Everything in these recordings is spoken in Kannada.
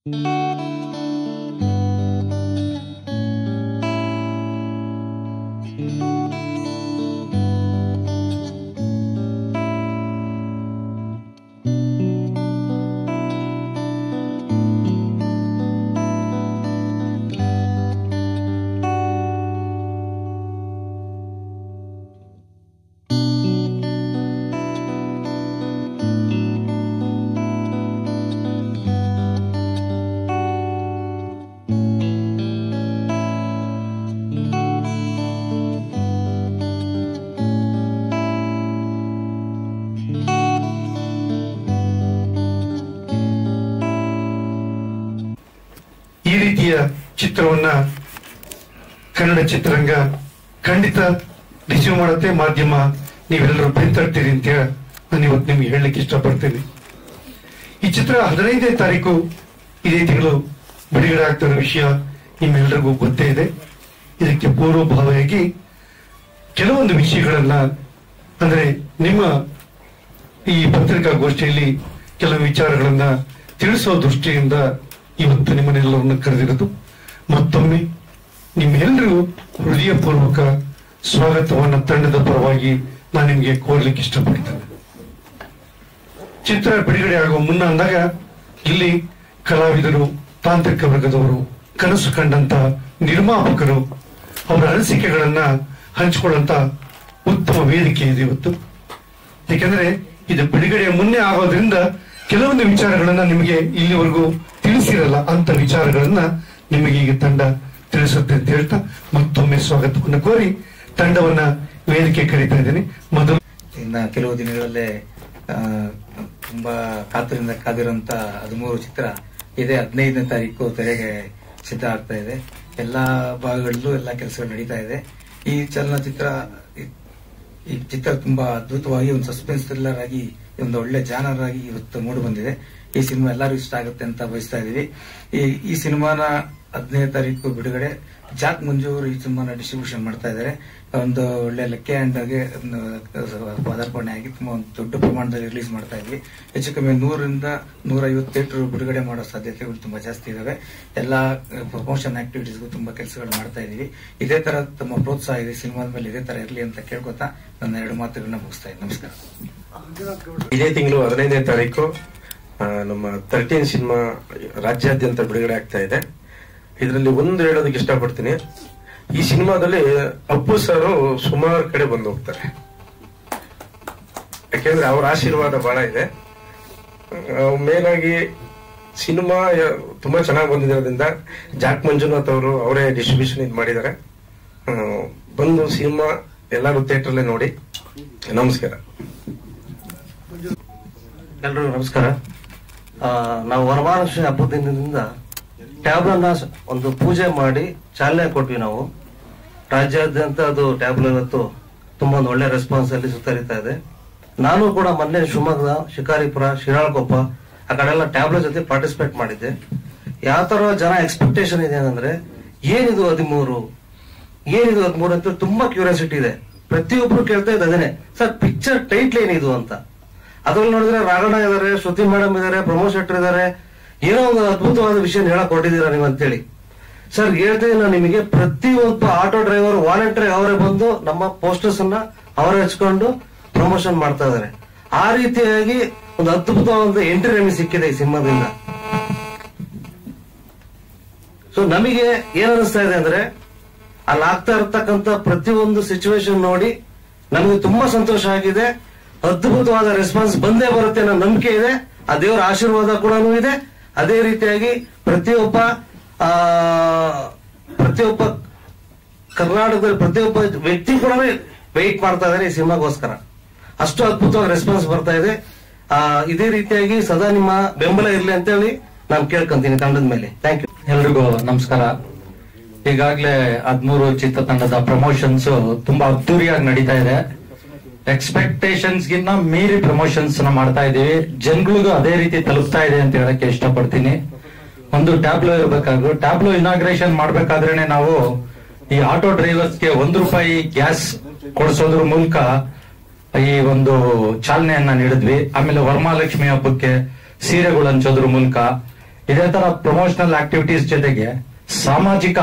ಈ ರೀತಿಯ ಚಿತ್ರವನ್ನ ಕನ್ನಡ ಚಿತ್ರರಂಗ ಖಂಡಿತ ರಿಸೀವ್ ಮಾಡುತ್ತೆ. ಮಾಧ್ಯಮ ನೀವೆಲ್ಲರೂ ಬೆಂತಡ್ತೀರಿ ಅಂತ ನಾನು ಇವತ್ತು ನಿಮ್ಗೆ ಹೇಳಲಿಕ್ಕೆ ಇಷ್ಟಪಡ್ತೇನೆ. ಈ ಚಿತ್ರ 15ನೇ ತಾರೀಕು ಇದೇ ತಿಂಗಳು ಬಿಡುಗಡೆ ಆಗ್ತಿರೋ ವಿಷಯ ನಿಮ್ಮೆಲ್ಲರಿಗೂ ಗೊತ್ತೇ ಇದೆ. ಇದಕ್ಕೆ ಪೂರ್ವಭಾವಿಯಾಗಿ ಕೆಲವೊಂದು ವಿಷಯಗಳನ್ನ ಅಂದ್ರೆ ನಿಮ್ಮ ಈ ಪತ್ರಿಕಾಗೋಷ್ಠಿಯಲ್ಲಿ ಕೆಲವು ವಿಚಾರಗಳನ್ನ ತಿಳಿಸೋ ದೃಷ್ಟಿಯಿಂದ ಇವತ್ತು ನಿಮ್ಮನ್ನೆಲ್ಲರನ್ನು ಕರೆದಿರೋದು. ಮತ್ತೊಮ್ಮೆ ನಿಮ್ಮೆಲ್ಲರಿಗೂ ಹೃದಯಪೂರ್ವಕ ಸ್ವಾಗತವನ್ನ ತಂಡದ ಪರವಾಗಿ ನಾನು ನಿಮ್ಗೆ ಕೋರ್ಲಿಕ್ಕೆ ಇಷ್ಟಪಡ್ತೇನೆ. ಚಿತ್ರ ಬಿಡುಗಡೆ ಆಗುವ ಮುನ್ನ ಅಂದಾಗ ಇಲ್ಲಿ ಕಲಾವಿದರು, ತಾಂತ್ರಿಕ ವರ್ಗದವರು, ಕನಸು ಕಂಡಂತ ನಿರ್ಮಾಪಕರು ಅವರ ಅನಿಸಿಕೆಗಳನ್ನ ಹಂಚಿಕೊಳ್ಳಂತ ಉತ್ತಮ ವೇದಿಕೆ ಇದೆ ಇವತ್ತು. ಯಾಕೆಂದ್ರೆ ಇದು ಬಿಡುಗಡೆಯ ಮುನ್ನೆ ಆಗೋದ್ರಿಂದ ಕೆಲವೊಂದು ವಿಚಾರಗಳನ್ನ ನಿಮಗೆ ಇಲ್ಲಿವರೆಗೂ ತಿಳಿಸಿರಲ್ಲ, ಅಂತ ವಿಚಾರಗಳನ್ನ ನಿಮಗೆ ಈಗ ತಂಡ ತಿಳಿಸುತ್ತೆ ಅಂತ ಹೇಳ್ತಾ ಮತ್ತೊಮ್ಮೆ ಸ್ವಾಗತವನ್ನು ಕೋರಿ ತಂಡವನ್ನ ವೇದಿಕೆ ಕರೀತಾ ಇದ್ದೇನೆ. ಮೊದಲು ಇನ್ನ ಕೆಲವು ದಿನಗಳಲ್ಲೇ ತುಂಬಾ ಕಾತುರಿಂದ ಕಾದಿರುವಂತ 13 ಚಿತ್ರ ಇದೇ 15ನೇ ತಾರೀಕು ತೆರೆಗೆ ಸಿದ್ಧ ಆಗ್ತಾ ಇದೆ. ಎಲ್ಲಾ ಭಾಗಗಳಲ್ಲೂ ಎಲ್ಲಾ ಕೆಲಸಗಳು ನಡೀತಾ ಇದೆ. ಈ ಚಲನಚಿತ್ರ ಈ ಚಿತ್ರ ತುಂಬಾ ಅದ್ಭುತವಾಗಿ ಒಂದು ಸಸ್ಪೆನ್ಸ್ ಥ್ರಿಲ್ಲರ್ ಆಗಿ ಒಂದು ಒಳ್ಳೆ ಜಾನರ್ ಆಗಿ ಇವತ್ತು ಮೂಡಿ ಬಂದಿದೆ. ಈ ಸಿನಿಮಾ ಎಲ್ಲರೂ ಇಷ್ಟ ಆಗುತ್ತೆ ಅಂತ ಬಯಸ್ತಾ ಇದೀವಿ. ಈ ಸಿನಿಮಾನ 15ನೇ ತಾರೀಕು ಬಿಡುಗಡೆ. ಜಾಕ್ ಮಂಜು ಅವರು ಈ ಸಿನಿಮಾನ ಡಿಸ್ಟ್ರಿಬ್ಯೂಷನ್ ಮಾಡ್ತಾ ಇದ್ದಾರೆ. ಒಂದು ಒಳ್ಳೆ ಲೆಕ್ಕೆ ಅಂದಾಗೆ ಪದಾರ್ಪಣೆ ಆಗಿ ತುಂಬಾ ಒಂದು ದೊಡ್ಡ ಪ್ರಮಾಣದಲ್ಲಿ ರಿಲೀಸ್ ಮಾಡ್ತಾ ಇದ್ವಿ. ಹೆಚ್ಚು ಕಮ್ಮಿ 100ರಿಂದ 150 ಥಿಯೇಟರ್ ಬಿಡುಗಡೆ ಮಾಡೋ ಸಾಧ್ಯತೆಗಳು ತುಂಬಾ ಜಾಸ್ತಿ ಇದಾವೆ. ಎಲ್ಲಾ ಪ್ರಮೋಷನ್ ಆಕ್ಟಿವಿಟೀಸ್ಗೂ ತುಂಬಾ ಕೆಲಸಗಳು ಮಾಡ್ತಾ ಇದೀವಿ. ಇದೇ ತರ ತಮ್ಮ ಪ್ರೋತ್ಸಾಹ ಇದೆ ಸಿನಿಮಾದ ಮೇಲೆ ಇದೇ ತರ ಇರಲಿ ಅಂತ ಕೇಳ್ಕೊತಾ ನನ್ನ 2 ಮಾತುಗಳನ್ನ ಮುಗಿಸ್ತಾ ಇದ್ದೀನಿ. ನಮಸ್ಕಾರ. ಇದೇ ತಿಂಗಳು 15ನೇ ತಾರೀಕು ನಮ್ಮ 13 ಸಿನಿಮಾ ರಾಜ್ಯಾದ್ಯಂತ ಬಿಡುಗಡೆ ಆಗ್ತಾ ಇದೆ. ಇದರಲ್ಲಿ ಒಂದು ಹೇಳೋದಕ್ಕೆ ಇಷ್ಟಪಡ್ತೀನಿ, ಈ ಸಿನಿಮಾದಲ್ಲಿ ಅಪ್ಪು ಸರ್ ಸುಮಾರು ಕಡೆ ಬಂದು ಹೋಗ್ತಾರೆ. ಯಾಕೆಂದ್ರೆ ಅವ್ರ ಆಶೀರ್ವಾದ ಬಹಳ ಇದೆ. ಮೇನ್ ಆಗಿ ಸಿನಿಮಾ ತುಂಬಾ ಚೆನ್ನಾಗಿ ಬಂದಿರೋದ್ರಿಂದ ಜಾಕ್ ಮಂಜುನಾಥ್ ಅವರು ಅವರೇ ಡಿಸ್ಟ್ರಿಬ್ಯೂಷನ್ ಇದು ಮಾಡಿದ್ದಾರೆ. ಬಂದು ಸಿನಿಮಾ ಎಲ್ಲರೂ ಥಿಯೇಟರ್ಲೇ ನೋಡಿ. ನಮಸ್ಕಾರ. ಎಲ್ರಿಗೂ ನಮಸ್ಕಾರ. ನಾವು ವರಮಹಾಲಕ್ಷ್ಮಿ ಹಬ್ಬದ ದಿನದಿಂದ ಟ್ಯಾಬ್ಲನ್ನ ಒಂದು ಪೂಜೆ ಮಾಡಿ ಚಾಲನೆ ಕೊಟ್ವಿ. ನಾವು ರಾಜ್ಯಾದ್ಯಂತ ಅದು ಟ್ಯಾಬ್ಲೋ ಇವತ್ತು ತುಂಬಾ ಒಂದು ಒಳ್ಳೆ ರೆಸ್ಪಾನ್ಸ್ ಅಲ್ಲಿ ಸುತ್ತರಿತಾ ಇದೆ. ನಾನು ಕೂಡ ಮೊನ್ನೆ ಶಿವಮೊಗ್ಗ, ಶಿಕಾರಿಪುರ, ಶಿರಾಳಕೊಪ್ಪ ಆ ಕಡೆ ಎಲ್ಲ ಟ್ಯಾಬ್ಲೋ ಜೊತೆ ಪಾರ್ಟಿಸಿಪೇಟ್ ಮಾಡಿದ್ದೆ. ಯಾವ ತರ ಜನ ಎಕ್ಸ್ಪೆಕ್ಟೇಷನ್ ಇದೆ ಅಂದ್ರೆ ಏನಿದು 13 ಅಂತ ತುಂಬಾ ಕ್ಯೂರಿಯಾಸಿಟಿ ಇದೆ. ಪ್ರತಿಯೊಬ್ರು ಕೇಳ್ತಾ ಇದ್ದ ಅದೇನೆ, ಸರ್ ಪಿಕ್ಚರ್ ಟೈಟ್ಲ್ ಏನಿದು ಅಂತ. ಅದ್ರಲ್ಲಿ ನೋಡಿದ್ರೆ ರಾಘಣ್ಣ ಇದಾರೆ, ಶ್ರುತಿ ಮೇಡಮ್ ಇದಾರೆ, ಪ್ರಮೋದ್ ಶೆಟ್ಟರ್ ಇದಾರೆ. ಏನೋ ಒಂದು ಅದ್ಭುತವಾದ ವಿಷಯ ಹೇಳಕ್ ಹೊರಟಿದ್ದೀರಾ ನೀವು ಅಂತೇಳಿ. ಸರ್ ಹೇಳ್ತೀನಿ ನಾನು ನಿಮಗೆ, ಪ್ರತಿಯೊಬ್ಬ ಆಟೋ ಡ್ರೈವರ್ ವಾಲಂಟರಿ ಅವರೇ ಬಂದು ನಮ್ಮ ಪೋಸ್ಟರ್ಸ್ ಅನ್ನ ಅವರೇ ಹಚ್ಕೊಂಡು ಪ್ರಮೋಷನ್ ಮಾಡ್ತಾ ಇದಾರೆ. ಆ ರೀತಿಯಾಗಿ ಒಂದು ಅದ್ಭುತವಾದ ಎಂಟ್ರಿ ನಮಗೆ ಸಿಕ್ಕಿದೆ ಈ ಸಿನಿಮಾದಿಂದ. ಸೊ ನಮಗೆ ಏನ್ ಅನಿಸ್ತಾ ಇದೆ ಅಂದ್ರೆ ಅಲ್ಲಿ ಆಗ್ತಾ ಇರತಕ್ಕಂತ ಪ್ರತಿಯೊಂದು ಸಿಚುವೇಶನ್ ನೋಡಿ ನಮಗೆ ತುಂಬಾ ಸಂತೋಷ ಆಗಿದೆ. ಅದ್ಭುತವಾದ ರೆಸ್ಪಾನ್ಸ್ ಬಂದೇ ಬರುತ್ತೆ ಅನ್ನೋ ನಂಬಿಕೆ ಇದೆ. ಆ ದೇವರ ಆಶೀರ್ವಾದ ಕೂಡ ಇದೆ. ಅದೇ ರೀತಿಯಾಗಿ ಪ್ರತಿಯೊಬ್ಬ ಕರ್ನಾಟಕದಲ್ಲಿ ಪ್ರತಿಯೊಬ್ಬ ವ್ಯಕ್ತಿ ಕೂಡ ವೆಯ್ಟ್ ಮಾಡ್ತಾ ಇದ್ದಾರೆ ಈ ಸಿನಿಮಾಗೋಸ್ಕರ. ಅಷ್ಟು ಅದ್ಭುತವಾಗಿ ರೆಸ್ಪಾನ್ಸ್ ಬರ್ತಾ ಇದೆ. ಇದೇ ರೀತಿಯಾಗಿ ಸದಾ ನಿಮ್ಮ ಬೆಂಬಲ ಇರಲಿ ಅಂತೇಳಿ ನಾನು ಕೇಳ್ಕೊಂತೀನಿ ತಂಡದ ಮೇಲೆ. Thank you. ಎಲ್ರಿಗೂ ನಮಸ್ಕಾರ. ಈಗಾಗಲೇ 13 ಚಿತ್ರತಂಡದ ಪ್ರಮೋಷನ್ಸ್ ತುಂಬಾ ಅದ್ದೂರಿಯಾಗಿ ನಡೀತಾ ಇದೆ. ಎಕ್ಸ್ಪೆಕ್ಟೇಷನ್ಸ್ ಗಿನ್ನ ಮೀರಿ ಪ್ರಮೋಷನ್ಸ್ ಮಾಡ್ತಾ ಇದೀವಿ. ಜನಗಳಿಗೂ ಅದೇ ರೀತಿ ತಲುಪ್ತಾ ಇದೆ ಅಂತ ಹೇಳಕ್ಕೆ ಇಷ್ಟಪಡ್ತೀನಿ. ಒಂದು ಟ್ಯಾಬ್ಲೋ ಇರಬೇಕಾದ್ರು, ಟ್ಯಾಬ್ಲೋ ಇನಾಗ್ರೇಷನ್ ಮಾಡ್ಬೇಕಾದ್ರೇನೆ ನಾವು ಈ ಆಟೋ ಡ್ರೈವರ್ಸ್ಗೆ ₹1 ಗ್ಯಾಸ್ ಕೊಡಿಸೋದ್ರ ಮೂಲಕ ಈ ಒಂದು ಚಾಲನೆಯನ್ನ ನೀಡಿದ್ವಿ. ಆಮೇಲೆ ವರಮಹಾಲಕ್ಷ್ಮಿ ಹಬ್ಬಕ್ಕೆ ಸೀರೆಗಳು ಹಂಚೋದ್ರ ಮೂಲಕ ಇದೇ ತರ ಪ್ರಮೋಷನಲ್ ಆಕ್ಟಿವಿಟೀಸ್ ಜೊತೆಗೆ ಸಾಮಾಜಿಕ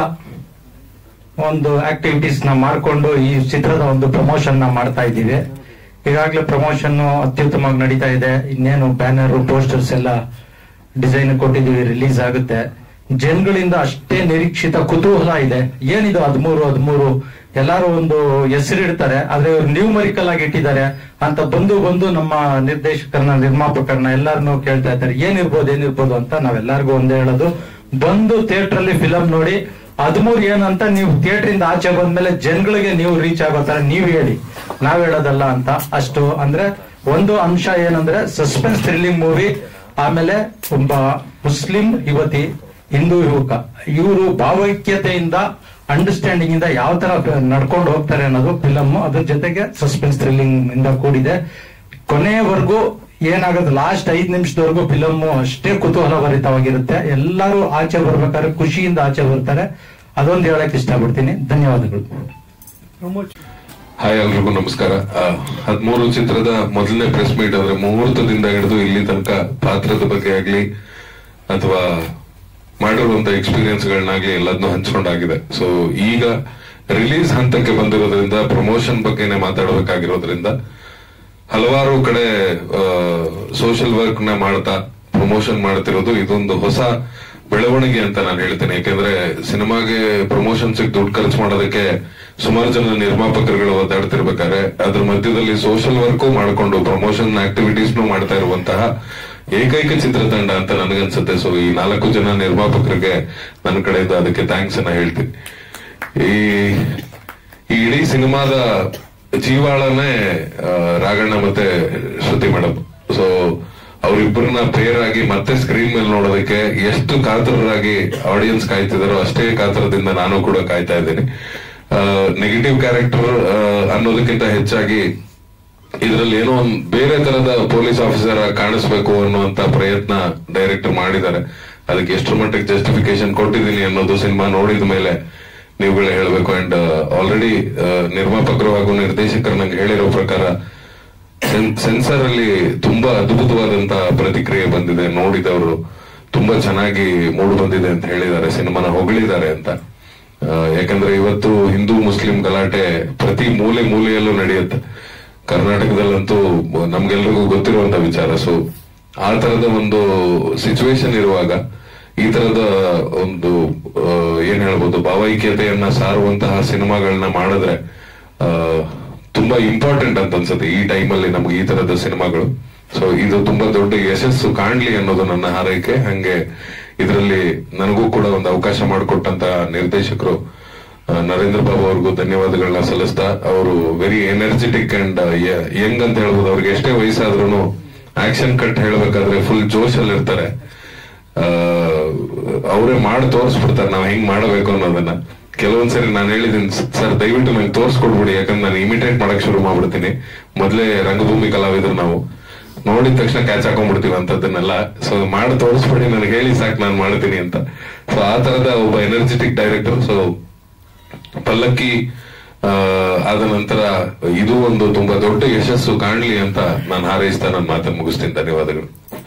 ಒಂದು ಆಕ್ಟಿವಿಟೀಸ್ ನ ಮಾಡಿಕೊಂಡು ಈ ಚಿತ್ರದ ಒಂದು ಪ್ರಮೋಷನ್ ನ ಮಾಡ್ತಾ ಇದ್ದೀವಿ. ಈಗಾಗಲೇ ಪ್ರಮೋಷನ್ ಅತ್ಯುತ್ತಮವಾಗಿ ನಡೀತಾ ಇದೆ. ಇನ್ನೇನು ಬ್ಯಾನರ್ ಪೋಸ್ಟರ್ಸ್ ಎಲ್ಲ ಡಿಸೈನ್ ಕೊಟ್ಟಿದ್ದೀವಿ, ರಿಲೀಸ್ ಆಗುತ್ತೆ. ಜನಗಳಿಂದ ಅಷ್ಟೇ ನಿರೀಕ್ಷಿತ ಕುತೂಹಲ ಇದೆ. ಏನಿದು 13 ಎಲ್ಲಾರು ಒಂದು ಹೆಸರಿಡ್ತಾರೆ, ಆದ್ರೆ ನ್ಯೂಮರಿಕಲ್ ಆಗಿ ಇಟ್ಟಿದ್ದಾರೆ ಅಂತ ಬಂದು ನಮ್ಮ ನಿರ್ದೇಶಕರನ್ನ ನಿರ್ಮಾಪಕರನ್ನ ಎಲ್ಲಾರನ್ನೂ ಕೇಳ್ತಾ ಇರ್ತಾರೆ ಏನಿರ್ಬೋದು ಅಂತ. ನಾವೆಲ್ಲರಿಗೂ ಒಂದೇ ಹೇಳೋದು, ಬಂದು ಥಿಯೇಟರ್ ಅಲ್ಲಿ ಫಿಲಂ ನೋಡಿ 13 ಏನಂತ ನೀವು ಥಿಯೇಟರ್ ಇಂದ ಆಚೆ ಬಂದ್ಮೇಲೆ ಜನಗಳಿಗೆ ನೀವು ರೀಚ್ ಆಗೋ ತರ ನೀವ್ ಹೇಳಿ, ನಾವ್ ಹೇಳೋದಲ್ಲ ಅಂತ. ಅಷ್ಟು ಅಂದ್ರೆ ಒಂದು ಅಂಶ ಏನಂದ್ರೆ ಸಸ್ಪೆನ್ಸ್ ಥ್ರಿಲ್ಲಿಂಗ್ ಮೂವಿ. ಆಮೇಲೆ ಒಬ್ಬ ಮುಸ್ಲಿಂ ಯುವತಿ, ಹಿಂದೂ ಯುವಕ, ಇವರು ಭಾವೈಕ್ಯತೆಯಿಂದ ಅಂಡರ್ಸ್ಟ್ಯಾಂಡಿಂಗ್ ಇಂದ ಯಾವ ತರ ನಡ್ಕೊಂಡು ಹೋಗ್ತಾರೆ ಅನ್ನೋದು ಫಿಲಮ್. ಅದ್ರ ಜೊತೆಗೆ ಸಸ್ಪೆನ್ಸ್ ಥ್ರಿಲ್ಲಿಂಗ್ ಇಂದ ಕೂಡಿದೆ. ಕೊನೆಯವರೆಗೂ ಏನಾಗುತ್ತೆ, ಲಾಸ್ಟ್ 5 ನಿಮಿಷದವರೆಗೂ ಫಿಲಮ್ ಅಷ್ಟೇ ಕುತೂಹಲಭರಿತವಾಗಿರುತ್ತೆ. ಎಲ್ಲರೂ ಆಚೆ ಬರ್ಬೇಕಾದ್ರೆ ಖುಷಿಯಿಂದ ಆಚೆ ಬರ್ತಾರೆ. ಅದೊಂದು ಹೇಳಕ್ ಇಷ್ಟಪಡ್ತೀನಿ. ಧನ್ಯವಾದಗಳು. ಹಾಯ್, ಎಲ್ರಿಗೂ ನಮಸ್ಕಾರ. 13 ಚಿತ್ರದ ಮೊದಲನೇ ಪ್ರೆಸ್ ಮೀಟ್ ಅಂದ್ರೆ ಮುಹೂರ್ತದಿಂದ ಹಿಡಿದು ಇಲ್ಲಿ ತನಕ ಪಾತ್ರದ ಬಗ್ಗೆ ಆಗ್ಲಿ ಅಥವಾ ಮಾಡಿರುವಂತ ಎಕ್ಸ್ಪೀರಿಯನ್ಸ್ ಗಳನ್ನಾಗ್ಲಿ ಎಲ್ಲದನ್ನೂ ಹಂಚ್ಕೊಂಡಾಗಿದೆ. ಸೊ ಈಗ ರಿಲೀಸ್ ಹಂತಕ್ಕೆ ಬಂದಿರೋದ್ರಿಂದ ಪ್ರಮೋಷನ್ ಬಗ್ಗೆನೆ ಮಾತಾಡಬೇಕಾಗಿರೋದ್ರಿಂದ ಹಲವಾರು ಕಡೆ ಸೋಷಿಯಲ್ ವರ್ಕ್ ನ ಮಾಡ್ತಾ ಪ್ರಮೋಷನ್ ಮಾಡ್ತಿರೋದು ಇದೊಂದು ಹೊಸ ಬೆಳವಣಿಗೆ ಅಂತ ನಾನು ಹೇಳ್ತೇನೆ. ಯಾಕೆಂದ್ರೆ ಸಿನಿಮಾಗೆ ಪ್ರಮೋಷನ್ಸ್ ದುಡ್ಡು ಖರ್ಚು ಮಾಡೋದಕ್ಕೆ ಸುಮಾರು ಜನ ನಿರ್ಮಾಪಕರುಗಳು ಒದ್ದಾಡ್ತಿರ್ಬೇಕಾದ್ರೆ ಅದ್ರ ಮಧ್ಯದಲ್ಲಿ ಸೋಷಿಯಲ್ ವರ್ಕು ಮಾಡಿಕೊಂಡು ಪ್ರಮೋಷನ್ ಆಕ್ಟಿವಿಟೀಸ್ ಮಾಡ್ತಾ ಇರುವಂತಹ ಏಕೈಕ ಚಿತ್ರತಂಡ ಅಂತ ನನಗನ್ಸುತ್ತೆ. ಸೊ ಈ 4 ಜನ ನಿರ್ಮಾಪಕರಿಗೆ ನನ್ನ ಕಡೆಯಿಂದ ಅದಕ್ಕೆ ಥ್ಯಾಂಕ್ಸ್ ಅನ್ನ ಹೇಳ್ತೀನಿ. ಈ ಇಡೀ ಸಿನಿಮಾದ ಜೀವಾಳನೇ ರಾಘಣ್ಣ ಮತ್ತೆ ಶ್ರುತಿ ಮೇಡಮ್. ಸೊ ಅವರಿಬ್ಬರನ್ನ ಪೇರ್ ಆಗಿ ಮತ್ತೆ ಸ್ಕ್ರೀನ್ ಮೇಲೆ ನೋಡೋದಕ್ಕೆ ಎಷ್ಟು ಕಾತರರಾಗಿ ಆಡಿಯನ್ಸ್ ಕಾಯ್ತಿದಾರೋ ಅಷ್ಟೇ ಕಾತರದಿಂದ ನಾನು ಕೂಡ ಕಾಯ್ತಾ ಇದ್ದೀನಿ. ನೆಗೆಟಿವ್ ಕ್ಯಾರೆಕ್ಟರ್ ಅನ್ನೋದಕ್ಕಿಂತ ಹೆಚ್ಚಾಗಿ ಇದರಲ್ಲಿ ಏನೋ ಒಂದು ಬೇರೆ ತರದ ಪೊಲೀಸ್ ಆಫೀಸರ್ ಕಾಣಿಸ್ಬೇಕು ಅನ್ನುವಂತ ಪ್ರಯತ್ನ ಡೈರೆಕ್ಟರ್ ಮಾಡಿದ್ದಾರೆ. ಅದಕ್ಕೆ ಎಷ್ಟು ಮಟ್ಟಿಗೆ ಜಸ್ಟಿಫಿಕೇಶನ್ ಕೊಟ್ಟಿದ್ದೀನಿ ಅನ್ನೋದು ಸಿನಿಮಾ ನೋಡಿದ ಮೇಲೆ ನೀವುಗಳೇ ಹೇಳಬೇಕು. ಅಂಡ್ ಆಲ್ರೆಡಿ ನಿರ್ಮಾಪಕರು ಹಾಗೂ ನಿರ್ದೇಶಕರು ನಂಗೆ ಹೇಳಿರೋ ಪ್ರಕಾರ ಸೆನ್ಸರ್ ಅಲ್ಲಿ ತುಂಬಾ ಅದ್ಭುತವಾದಂತ ಪ್ರತಿಕ್ರಿಯೆ ಬಂದಿದೆ. ನೋಡಿದವರು ತುಂಬಾ ಚೆನ್ನಾಗಿ ಮೂಡ್ ಬಂದಿದೆ ಅಂತ ಹೇಳಿದ್ದಾರೆ, ಸಿನಿಮಾನ ಹೊಗಳಿದ್ದಾರೆ ಅಂತ. ಯಾಕಂದ್ರೆ ಇವತ್ತು ಹಿಂದೂ ಮುಸ್ಲಿಂ ಗಲಾಟೆ ಪ್ರತಿ ಮೂಲೆಯಲ್ಲೂ ನಡೆಯುತ್ತೆ. ಕರ್ನಾಟಕದಲ್ಲಂತೂ ನಮ್ಗೆಲ್ರಿಗೂ ಗೊತ್ತಿರುವಂತ ವಿಚಾರ. ಸೊ ಆ ತರದ ಒಂದು ಸಿಚುವೇಶನ್ ಇರುವಾಗ ಈ ತರದ ಒಂದು ಏನ್ ಹೇಳ್ಬೋದು ಭಾವೈಕ್ಯತೆಯನ್ನ ಸಾರುವಂತಹ ಸಿನಿಮಾಗಳನ್ನ ಮಾಡಿದ್ರೆ ತುಂಬಾ ಇಂಪಾರ್ಟೆಂಟ್ ಅಂತ ಅನ್ಸುತ್ತೆ ಈ ಟೈಮಲ್ಲಿ ನಮ್ಗೆ ಈ ತರದ ಸಿನಿಮಾಗಳು. ಸೊ ಇದು ತುಂಬಾ ದೊಡ್ಡ ಯಶಸ್ಸು ಕಾಣ್ಲಿ ಅನ್ನೋದು ನನ್ನ ಹಾರೈಕೆ. ಹಂಗೆ ಇದರಲ್ಲಿ ನನಗೂ ಕೂಡ ಒಂದು ಅವಕಾಶ ಮಾಡಿಕೊಟ್ಟಂತ ನಿರ್ದೇಶಕರು ನರೇಂದ್ರ ಬಾಬು ಅವ್ರಿಗೂ ಧನ್ಯವಾದಗಳನ್ನ ಸಲ್ಲಿಸ್ತಾ, ಅವರು ವೆರಿ ಎನರ್ಜೆಟಿಕ್ ಅಂಡ್ ಯಂಗ್ ಅಂತ ಹೇಳ್ಬೋದು. ಅವ್ರಿಗೆ ಎಷ್ಟೇ ವಯಸ್ಸಾದ್ರೂ ಆಕ್ಷನ್ ಕಟ್ ಹೇಳ್ಬೇಕಾದ್ರೆ ಫುಲ್ ಜೋಶ್ ಅಲ್ಲಿ ಇರ್ತಾರೆ. ಅವರೇ ಮಾಡಿ ತೋರಿಸ್ಬಿಡ್ತಾರೆ ನಾವ್ ಹೆಂಗ್ ಮಾಡಬೇಕು ಅನ್ನೋದನ್ನ. ಕೆಲವೊಂದ್ಸರಿ ನಾನು ಹೇಳಿದ್ದೀನಿ, ಸರ್ ದಯವಿಟ್ಟು ನಂಗೆ ತೋರಿಸ್ಕೊಡ್ಬಿಡಿ, ಯಾಕಂದ್ರೆ ನಾನು ಇಮಿಟೇಟ್ ಮಾಡಕ್ ಶುರು ಮಾಡ್ಬಿಡ್ತೀನಿ. ಮೊದ್ಲೇ ರಂಗಭೂಮಿ ಕಲಾವಿದ್ರು ನಾವು, ನೋಡಿದ ತಕ್ಷಣ ಕ್ಯಾಚ್ ಹಾಕೊಂಡ್ಬಿಡ್ತೀವಿ ಅಂತದನ್ನೆಲ್ಲ. ಸೊ ಮಾಡಿ ತೋರಿಸ್ಬಿಡಿ, ನನಗೆ ಹೇಳಿ ಸಾಕು, ನಾನು ಮಾಡ್ತೀನಿ ಅಂತ. ಸೊ ಆ ತರದ ಒಬ್ಬ ಎನರ್ಜೆಟಿಕ್ ಡೈರೆಕ್ಟರ್. ಸೊ ಪಲ್ಲಕ್ಕಿ ಆದ ನಂತರ ಇದು ಒಂದು ತುಂಬಾ ದೊಡ್ಡ ಯಶಸ್ಸು ಕಾಣ್ಲಿ ಅಂತ ನಾನು ಹಾರೈಸ್ತಾ ನನ್ನ ಮಾತನ್ನು ಮುಗಿಸ್ತೀನಿ. ಧನ್ಯವಾದಗಳು.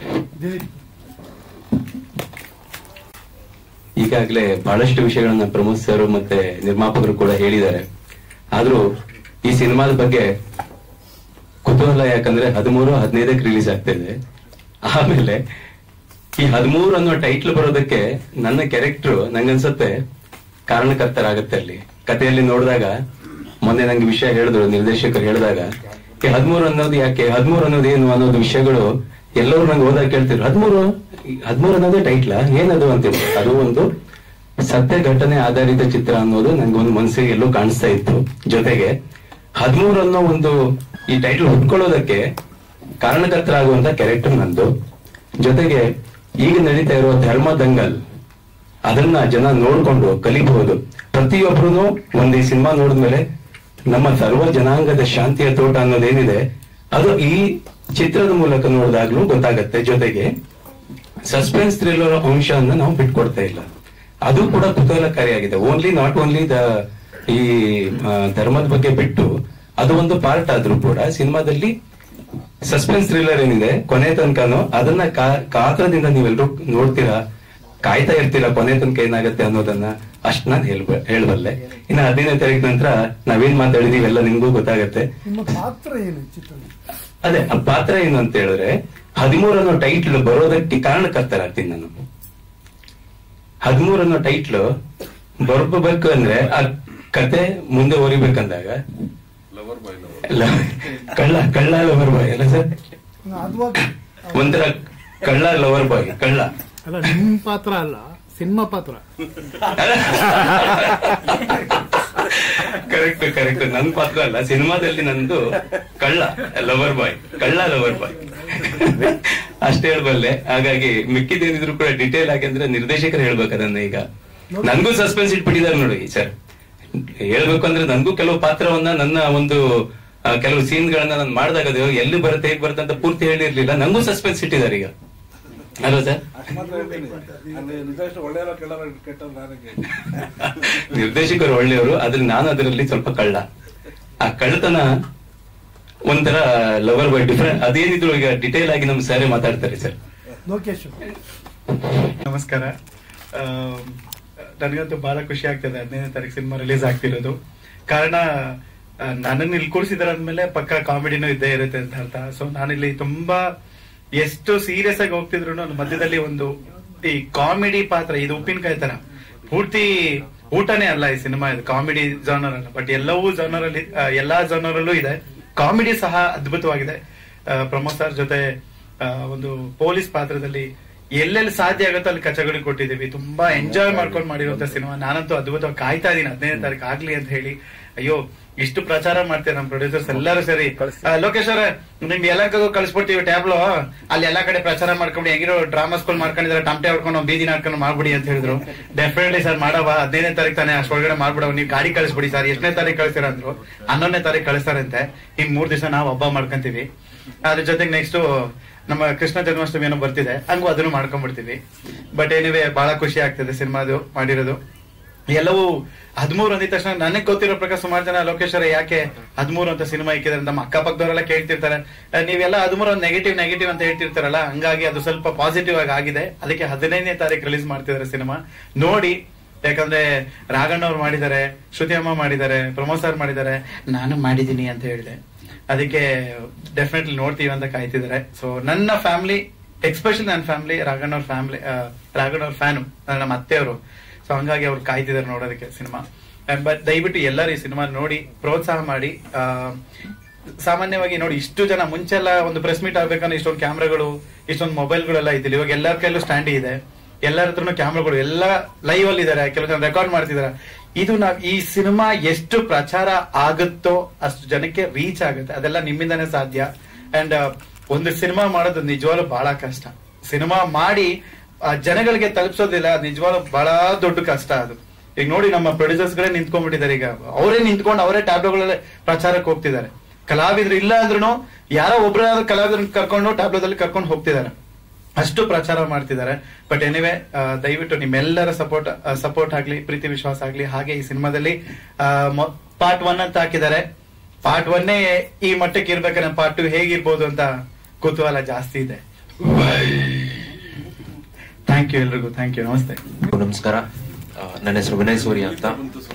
ಈಗಾಗಲೇ ಬಹಳಷ್ಟು ವಿಷಯಗಳನ್ನ ಪ್ರಮೋದ್ ಸರ್ ಮತ್ತೆ ನಿರ್ಮಾಪಕರು ಕೂಡ ಹೇಳಿದ್ದಾರೆ. ಆದ್ರೂ ಈ ಸಿನಿಮಾದ ಬಗ್ಗೆ ಕುತೂಹಲ, ಯಾಕಂದ್ರೆ 13-15ಕ್ಕೆ ರಿಲೀಸ್ ಆಗ್ತಾ ಇದೆ. ಆಮೇಲೆ ಈ 13 ಅನ್ನೋ ಟೈಟ್ಲ್ ಬರೋದಕ್ಕೆ ನನ್ನ ಕ್ಯಾರೆಕ್ಟರ್ ನಂಗನ್ಸತ್ತೆ ಕಾರಣಕರ್ತರಾಗತ್ತೆ. ಅಲ್ಲಿ ಕಥೆಯಲ್ಲಿ ನೋಡಿದಾಗ ಮೊನ್ನೆ ನಂಗೆ ವಿಷಯ ಹೇಳಿದ್ರು ನಿರ್ದೇಶಕರು ಹೇಳಿದಾಗ, ಈ 13 ಅನ್ನೋದು ಯಾಕೆ, 13 ಅನ್ನೋದು ಏನು ಅನ್ನೋದು ವಿಷಯಗಳು ಎಲ್ಲರೂ ನಂಗೆ ಹೋದಾಗ ಕೇಳ್ತಿದ್ರು. 13 ಅನ್ನೋದೇ ಟೈಟ್ಲ ಏನದು ಅಂತಿದ್ರು. ಅದು ಒಂದು ಸತ್ಯ ಘಟನೆ ಆಧಾರಿತ ಚಿತ್ರ ಅನ್ನೋದು ನಂಗೆ ಒಂದು ಮನಸ್ಸಿಗೆ ಎಲ್ಲೋ ಕಾಣಿಸ್ತಾ ಇತ್ತು. ಜೊತೆಗೆ 13 ಅನ್ನೋ ಒಂದು ಈ ಟೈಟ್ಲ್ ಹುಡ್ಕೊಳ್ಳೋದಕ್ಕೆ ಕಾರಣಕರ್ತರಾಗುವಂತ ಕ್ಯಾರೆಕ್ಟರ್ ನಂದು. ಜೊತೆಗೆ ಈಗ ನಡೀತಾ ಇರೋ ಧರ್ಮ ದಂಗಲ್, ಅದನ್ನ ಜನ ನೋಡ್ಕೊಂಡು ಕಲಿಬಹುದು. ಪ್ರತಿಯೊಬ್ರು ಒಂದ್ ಈ ಸಿನಿಮಾ ನೋಡಿದ್ಮೇಲೆ ನಮ್ಮ ಸರ್ವ ಜನಾಂಗದ ಶಾಂತಿಯ ತೋಟ ಅನ್ನೋದೇನಿದೆ ಅದು ಈ ಚಿತ್ರದ ಮೂಲಕ ನೋಡಿದಾಗ್ಲೂ ಗೊತ್ತಾಗತ್ತೆ. ಜೊತೆಗೆ ಸಸ್ಪೆನ್ಸ್ ಥ್ರಿಲ್ಲರ್ ಅಂಶವನ್ನ ನಾವು ಬಿಟ್ಕೊಡ್ತಾ ಇಲ್ಲ, ಅದು ಕೂಡ ಕುತೂಹಲಕಾರಿಯಾಗಿದೆ. ನಾಟ್ ಓನ್ಲಿ ಈ ಧರ್ಮದ ಬಗ್ಗೆ ಬಿಟ್ಟು ಅದು ಒಂದು ಪಾರ್ಟ್ ಆದ್ರೂ ಕೂಡ ಸಿನಿಮಾದಲ್ಲಿ ಸಸ್ಪೆನ್ಸ್ ಥ್ರಿಲ್ಲರ್ ಏನಿದೆ ಕೊನೆ ತನಕನೂ ಅದನ್ನ ಕಾತ್ರದಿಂದ ನೀವೆಲ್ಲರೂ ನೋಡ್ತೀರಾ, ಕಾಯ್ತಾ ಇರ್ತೀರ ಕೊನೆ ತನಕ ಏನಾಗುತ್ತೆ ಅನ್ನೋದನ್ನ ಅಷ್ಟು ನಾನು ಹೇಳಬಲ್ಲೆ. ಇನ್ನು 15ನೇ ತಾರೀಕು ನಂತರ ನಾವೇನ್ ಮಾತಾಡಿದೀವಿ ಎಲ್ಲ ನಿಮ್ಗೂ ಗೊತ್ತಾಗತ್ತೆ. ಅದೇ ಆ ಪಾತ್ರ ಏನು ಅಂತ ಹೇಳಿದ್ರೆ 13 ಅನ್ನೋ ಟೈಟ್ಲ್ ಬರೋದಕ್ಕೆ ಕಾರಣಕರ್ತರಾಗ್ತೀನಿ ನಾನು. 13 ಅನ್ನೋ ಟೈಟ್ಲ್ ಬರ್ಬೇಕು ಅಂದ್ರೆ ಆ ಕತೆ ಮುಂದೆ ಓರಿಬೇಕಂದಾಗ ಕಳ್ಳ ಲವರ್ ಬಾಯ್ ಅಲ್ಲ ಸರ್, ಒಂಥರ ಕಳ್ಳ ಲವರ್ ಬಾಯ್, ಕಳ್ಳ ಅಲ್ಲ ನಿಮ್ ಪಾತ್ರ ಅಲ್ಲ, ಸಿನಿಮಾ ಪಾತ್ರ. ಕರೆಕ್ಟ್ ನನ್ ಪಾತ್ರ ಅಲ್ಲ, ಸಿನಿಮಾದಲ್ಲಿ ನಂದು ಕಳ್ಳ ಲವರ್ ಬಾಯ್ ಅಷ್ಟೇ ಹೇಳ್ಬಲ್ಲೆ. ಹಾಗಾಗಿ ಮಿಕ್ಕಿದೇನಿದ್ರು ಕೂಡ ಡಿಟೇಲ್ ಆಗಿ ಅಂದ್ರೆ ನಿರ್ದೇಶಕರು ಹೇಳ್ಬೇಕು ಅದನ್ನ. ಈಗ ನನ್ಗೂ ಸಸ್ಪೆನ್ಸ್ ಇಟ್ಬಿಟ್ಟಿದ್ದಾರೆ ನೋಡಿ ಸರ್. ಹೇಳ್ಬೇಕು ಅಂದ್ರೆ ನನ್ಗೂ ಕೆಲವು ಪಾತ್ರವನ್ನ, ನನ್ನ ಒಂದು ಕೆಲವು ಸೀನ್ ಗಳನ್ನ ನಾನು ಮಾಡಿದಾಗ ಅದು ಎಲ್ಲಿ ಬರುತ್ತೆ ಹೇಗ್ ಬರುತ್ತೆ ಅಂತ ಪೂರ್ತಿ ಹೇಳಿರ್ಲಿಲ್ಲ. ನಂಗೂ ಸಸ್ಪೆನ್ಸ್ ಇಟ್ಟಿದ್ದಾರೆ ಈಗ, ಅಲ್ವಾ ಸರ್? ನಿರ್ದೇಶಕರು ಒಳ್ಳೆಯವರು, ಆದ್ರೆ ನಾನು ಅದರಲ್ಲಿ ಸ್ವಲ್ಪ ಕಳ್ಳ. ಆ ಕಳ್ಳತನ ಒಂಥರ ಲವರ್ ಬಾಯ್ ಡಿಫರೆಂಟ್. ಅದೇನಿದ್ರು ಈಗ ಡಿಟೇಲ್ ಆಗಿ ನಮ್ ಸಾರೇ ಮಾತಾಡ್ತಾರೆ ಸರ್. ನಮಸ್ಕಾರ. ನನಗಂತೂ ಬಹಳ ಖುಷಿ ಆಗ್ತದೆ 15ನೇ ತಾರೀಕು ಸಿನಿಮಾ ರಿಲೀಸ್ ಆಗ್ತಿರೋದು. ಕಾರಣ ನನ್ನನ್ನು ಇಲ್ಲಿ ಕೂರಿಸಿದಾರೆ ಅಂದ್ಮೇಲೆ ಪಕ್ಕ ಕಾಮಿಡಿನೂ ಇದ್ದೇ ಇರುತ್ತೆ ಅಂತ ಅರ್ಥ. ಸೊ ನಾನಿಲ್ಲಿ ತುಂಬಾ ಎಷ್ಟು ಸೀರಿಯಸ್ ಆಗಿ ಹೋಗ್ತಿದ್ರು ಮಧ್ಯದಲ್ಲಿ ಒಂದು ಈ ಕಾಮಿಡಿ ಪಾತ್ರ, ಇದು ಉಪ್ಪಿನಕಾಯಿ ತರ ಪೂರ್ತಿ ಊಟನೇ ಅಲ್ಲ ಈ ಸಿನಿಮಾ. ಇದು ಕಾಮಿಡಿ ಜಾನರ್ ಅಲ್ಲ, ಬಟ್ ಎಲ್ಲವೂ ಜಾನರ್ ಅಲ್ಲಿ, ಎಲ್ಲಾ ಜಾನರ್ ಅಲ್ಲೂ ಇದೆ. ಕಾಮಿಡಿ ಸಹ ಅದ್ಭುತವಾಗಿದೆ. ಪ್ರಮೋದ್ ಸರ್ ಜೊತೆ ಒಂದು ಪೊಲೀಸ್ ಪಾತ್ರದಲ್ಲಿ ಎಲ್ಲೆಲ್ಲಿ ಸಾಧ್ಯ ಆಗುತ್ತೋ ಅಲ್ಲಿ ಕಚಗಳಿ ಕೊಟ್ಟಿದ್ದೀವಿ. ತುಂಬಾ ಎಂಜಾಯ್ ಮಾಡ್ಕೊಂಡು ಮಾಡಿರುವಂತ ಸಿನಿಮಾ. ನಾನಂತೂ ಅದ್ಭುತವಾಗಿ ಕಾಯ್ತಾ ಇದೀನಿ 15ನೇ ತಾರೀಕು ಆಗ್ಲಿ ಅಂತ ಹೇಳಿ. ಅಯ್ಯೋ ಇಷ್ಟು ಪ್ರಚಾರ ಮಾಡ್ತೇವೆ ನಮ್ಮ ಪ್ರೊಡ್ಯೂಸರ್ಸ್ ಎಲ್ಲರೂ ಸರಿ. ಲೋಕೇಶ್ ಅವರ ನಿಮ್ಗೆ ಎಲ್ಲಕ್ಕೂ ಕಳಿಸ್ಬಿಡ್ತೀವಿ ಟ್ಯಾಬ್ಲೋ, ಅಲ್ಲಿ ಎಲ್ಲಾ ಕಡೆ ಪ್ರಚಾರ ಮಾಡ್ಕೊಂಡು ಹೆಂಗಿರೋ ಡ್ರಾಮಾ ಸ್ಕೂಲ್ ಮಾಡ್ಕೊಂಡಿದ್ರೆ ಟಮಟೆ ಹೊಡ್ಕೊಂಡು ಬೀದಿ ನಾಡ್ಕೊಂಡು ಮಾಡ್ಬಿಡಿ ಅಂತ ಹೇಳಿದ್ರು. ಡೆಫಿನೆಟ್ಲಿ ಸರ್ ಮಾಡವ, 15ನೇ ತಾರೀಕು ತಾನೇ, ಅಷ್ಟೊಳಗಡೆ ಮಾಡ್ಬಿಡವ, ನೀವು ಗಾಡಿ ಕಳಿಸ್ಬಿಡಿ ಸರ್. ಎಷ್ಟನೇ ತಾರೀಕು ಕಳಿಸ್ತೀರ ಅಂದ್ರು. 11ನೇ ತಾರೀಕು ಕಳಿಸ್ತಾರಂತೆ. ಇನ್ 3 ದಿವಸ ನಾವು ಹಬ್ಬ ಮಾಡ್ಕೊಂತೀವಿ. ಅದ್ರ ಜೊತೆಗೆ ನೆಕ್ಸ್ಟ್ ನಮ್ಮ ಕೃಷ್ಣ ಜನ್ಮಾಷ್ಟಮಿ ಏನೋ ಬರ್ತಿದೆ, ಹಂಗೂ ಅದನ್ನು ಮಾಡ್ಕೊಂಡ್ಬಿಡ್ತೀವಿ. ಬಟ್ ಏನಿವೆ ಬಹಳ ಖುಷಿ ಆಗ್ತದೆ ಸಿನಿಮಾದು ಮಾಡಿರೋದು. ಎಲ್ಲವೂ 13 ಅಂದಿದ ತಕ್ಷಣ ನನಗೆ ಗೊತ್ತಿರೋ ಪ್ರಕಾರ ಸುಮಾರು ಜನ ಲೋಕೇಶ್ವರ ಯಾಕೆ 13 ಅಂತ ಸಿನಿಮಾ ಇಕ್ಕಿದ್ರೆ ನಮ್ಮ ಅಕ್ಕಪಕ್ಕದವರೆಲ್ಲ ಕೇಳ್ತಿರ್ತಾರೆ. ನೀವೆಲ್ಲ 13 ನೆಗೆಟಿವ್ ಅಂತ ಹೇಳ್ತಿರ್ತಾರಲ್ಲ, ಹಂಗಾಗಿ ಅದು ಸ್ವಲ್ಪ ಪಾಸಿಟಿವ್ ಆಗಿ ಆಗಿದೆ. ಅದಕ್ಕೆ 15ನೇ ತಾರೀಕು ರಿಲೀಸ್ ಮಾಡ್ತಿದ್ದಾರೆ ಸಿನಿಮಾ. ನೋಡಿ, ಯಾಕಂದ್ರೆ ರಾಘಣ್ಣ ಅವ್ರು ಮಾಡಿದ್ದಾರೆ, ಶ್ರುತಿ ಅಮ್ಮ ಮಾಡಿದ್ದಾರೆ, ಪ್ರಮೋದ್ ಸರ್ ಮಾಡಿದ್ದಾರೆ, ನಾನು ಮಾಡಿದೀನಿ ಅಂತ ಹೇಳಿದೆ. ಅದಕ್ಕೆ ಡೆಫಿನೆಟ್ಲಿ ನೋಡ್ತೀವಿ ಅಂತ ಕಾಯ್ತಿದ್ದಾರೆ. ಸೊ ನನ್ನ ಫ್ಯಾಮಿಲಿ, ಎಕ್ಸ್ಪೆಷಲಿ ನನ್ನ ಫ್ಯಾಮಿಲಿ ರಾಘಣ್ಣ ಅವ್ರ ಫ್ಯಾನು, ನಮ್ಮ ಅತ್ತೆಯವರು. ಸೊ ಹಂಗಾಗಿ ಅವ್ರು ಕಾಯ್ತಿದ್ದಾರೆ ನೋಡೋದಕ್ಕೆ ಸಿನಿಮಾ. ಬಟ್ ದಯವಿಟ್ಟು ಎಲ್ಲರೂ ಈ ಸಿನಿಮಾ ನೋಡಿ ಪ್ರೋತ್ಸಾಹ ಮಾಡಿ. ಸಾಮಾನ್ಯವಾಗಿ ನೋಡಿ, ಇಷ್ಟು ಜನ ಮುಂಚೆಲ್ಲ ಒಂದು ಪ್ರೆಸ್ ಮೀಟ್ ಆಗ್ಬೇಕಂದ್ರೆ ಇಷ್ಟೊಂದು ಕ್ಯಾಮ್ರಾಗಳು, ಇಷ್ಟೊಂದು ಮೊಬೈಲ್ಗಳೆಲ್ಲ ಇದ್ದಿಲ್ಲ. ಇವಾಗ ಎಲ್ಲರ ಕೈಲೂ ಸ್ಟ್ಯಾಂಡಿ ಇದೆ, ಎಲ್ಲರ ಹತ್ರನು ಕ್ಯಾಮ್ರಾಗಳು, ಎಲ್ಲ ಲೈವ್ ಅಲ್ಲಿ ಇದಾರೆ, ಕೆಲವು ಜನ ರೆಕಾರ್ಡ್ ಮಾಡ್ತಿದ್ದಾರೆ. ಇದು ಈ ಸಿನಿಮಾ ಎಷ್ಟು ಪ್ರಚಾರ ಆಗುತ್ತೋ ಅಷ್ಟು ಜನಕ್ಕೆ ರೀಚ್ ಆಗುತ್ತೆ. ಅದೆಲ್ಲ ನಿಮ್ಮಿಂದಾನೇ ಸಾಧ್ಯ. ಅಂಡ್ ಒಂದು ಸಿನಿಮಾ ಮಾಡೋದು ನಿಜವಾಗ್ಲೂ ಬಹಳ ಕಷ್ಟ. ಸಿನಿಮಾ ಮಾಡಿ ಜನಗಳಿಗೆ ತಲುಪಿಸೋದಿಲ್ಲ, ನಿಜವಾಗ್ಲೂ ಬಹಳ ದೊಡ್ಡ ಕಷ್ಟ ಅದು. ಈಗ ನೋಡಿ, ನಮ್ಮ ಪ್ರೊಡ್ಯೂಸರ್ಸ್ ಗಳೇ ನಿಂತ್ಕೊಂಡ್ಬಿಟ್ಟಿದ್ದಾರೆ. ಈಗ ಅವರೇ ನಿಂತ್ಕೊಂಡು ಅವರೇ ಟ್ಯಾಬ್ಲೋಗಳಲ್ಲಿ ಪ್ರಚಾರಕ್ಕೆ ಹೋಗ್ತಿದ್ದಾರೆ. ಕಲಾವಿದ್ರು ಇಲ್ಲ ಅಂದ್ರೂ ಯಾರೋ ಒಬ್ಬರಾದ್ರೂ ಕಲಾವಿದ್ರನ್ನ ಕರ್ಕೊಂಡು ಟ್ಯಾಬ್ಲೋದಲ್ಲಿ ಕರ್ಕೊಂಡು ಹೋಗ್ತಿದ್ದಾರೆ, ಅಷ್ಟು ಪ್ರಚಾರ ಮಾಡ್ತಿದ್ದಾರೆ. ಬಟ್ ಎನಿವೆ, ದಯವಿಟ್ಟು ನಿಮ್ಮೆಲ್ಲರ ಸಪೋರ್ಟ್ ಆಗ್ಲಿ, ಪ್ರೀತಿ ವಿಶ್ವಾಸ ಆಗ್ಲಿ. ಹಾಗೆ ಈ ಸಿನಿಮಾದಲ್ಲಿ ಪಾರ್ಟ್ 1 ಅಂತ ಹಾಕಿದ್ದಾರೆ. ಪಾರ್ಟ್ 1 ಈ ಮಟ್ಟಕ್ಕೆ ಇರ್ಬೇಕಾದ್ರೆ ಪಾರ್ಟ್ 2 ಹೇಗಿರ್ಬೋದು ಅಂತ ಕುತೂಹಲ ಜಾಸ್ತಿ ಇದೆ. ಥ್ಯಾಂಕ್ ಯು ಎಲ್ರಿಗೂ. Thank you. ನಮಸ್ತೆ. ನಮಸ್ಕಾರ. ನನ್ನ ಹೆಸರು ವಿನಯ್ ಸೂರ್ಯ ಅಂತ.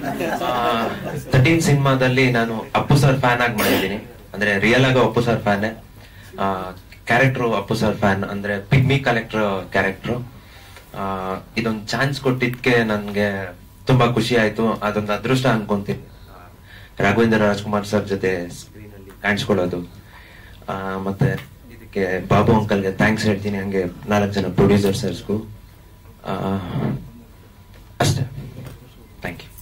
13 ಸಿನಿಮಾದಲ್ಲಿ ನಾನು ಅಪ್ಪು ಸರ್ ಫ್ಯಾನ್ ಆಗಿ ಮಾಡಿದ್ದೀನಿ. ಅಂದ್ರೆ ರಿಯಲ್ ಆಗಿ Appu sir fan. Character Appu sir fan, ಅಂದ್ರೆ ಪಿಗ್ಮಿ ಕಲೆಕ್ಟರ್ ಕ್ಯಾರೆಕ್ಟರ್. ಇದೊಂದು ಚಾನ್ಸ್ ಕೊಟ್ಟಿದ್ಕೆ ನನ್ಗೆ ತುಂಬಾ ಖುಷಿ ಆಯ್ತು. ಅದೊಂದು ಅದೃಷ್ಟ ಅನ್ಕೊಂತೀನಿ ರಾಘವೇಂದ್ರ ರಾಜ್ಕುಮಾರ್ ಸರ್ ಜೊತೆ ಸ್ಕ್ರೀನ್ ಅಲ್ಲಿ ಕಾಣಿಸ್ಕೊಳ್ಳೋದು. ಮತ್ತೆ ಇದಕ್ಕೆ ಬಾಬು ಅಂಕಲ್ಗೆ ಥ್ಯಾಂಕ್ಸ್ ಹೇಳ್ತೀನಿ, ಹಂಗೆ 4 ಜನ ಪ್ರೊಡ್ಯೂಸರ್ ಸರ್ಸ್ಗೂ ಅಷ್ಟೇ. Thank you.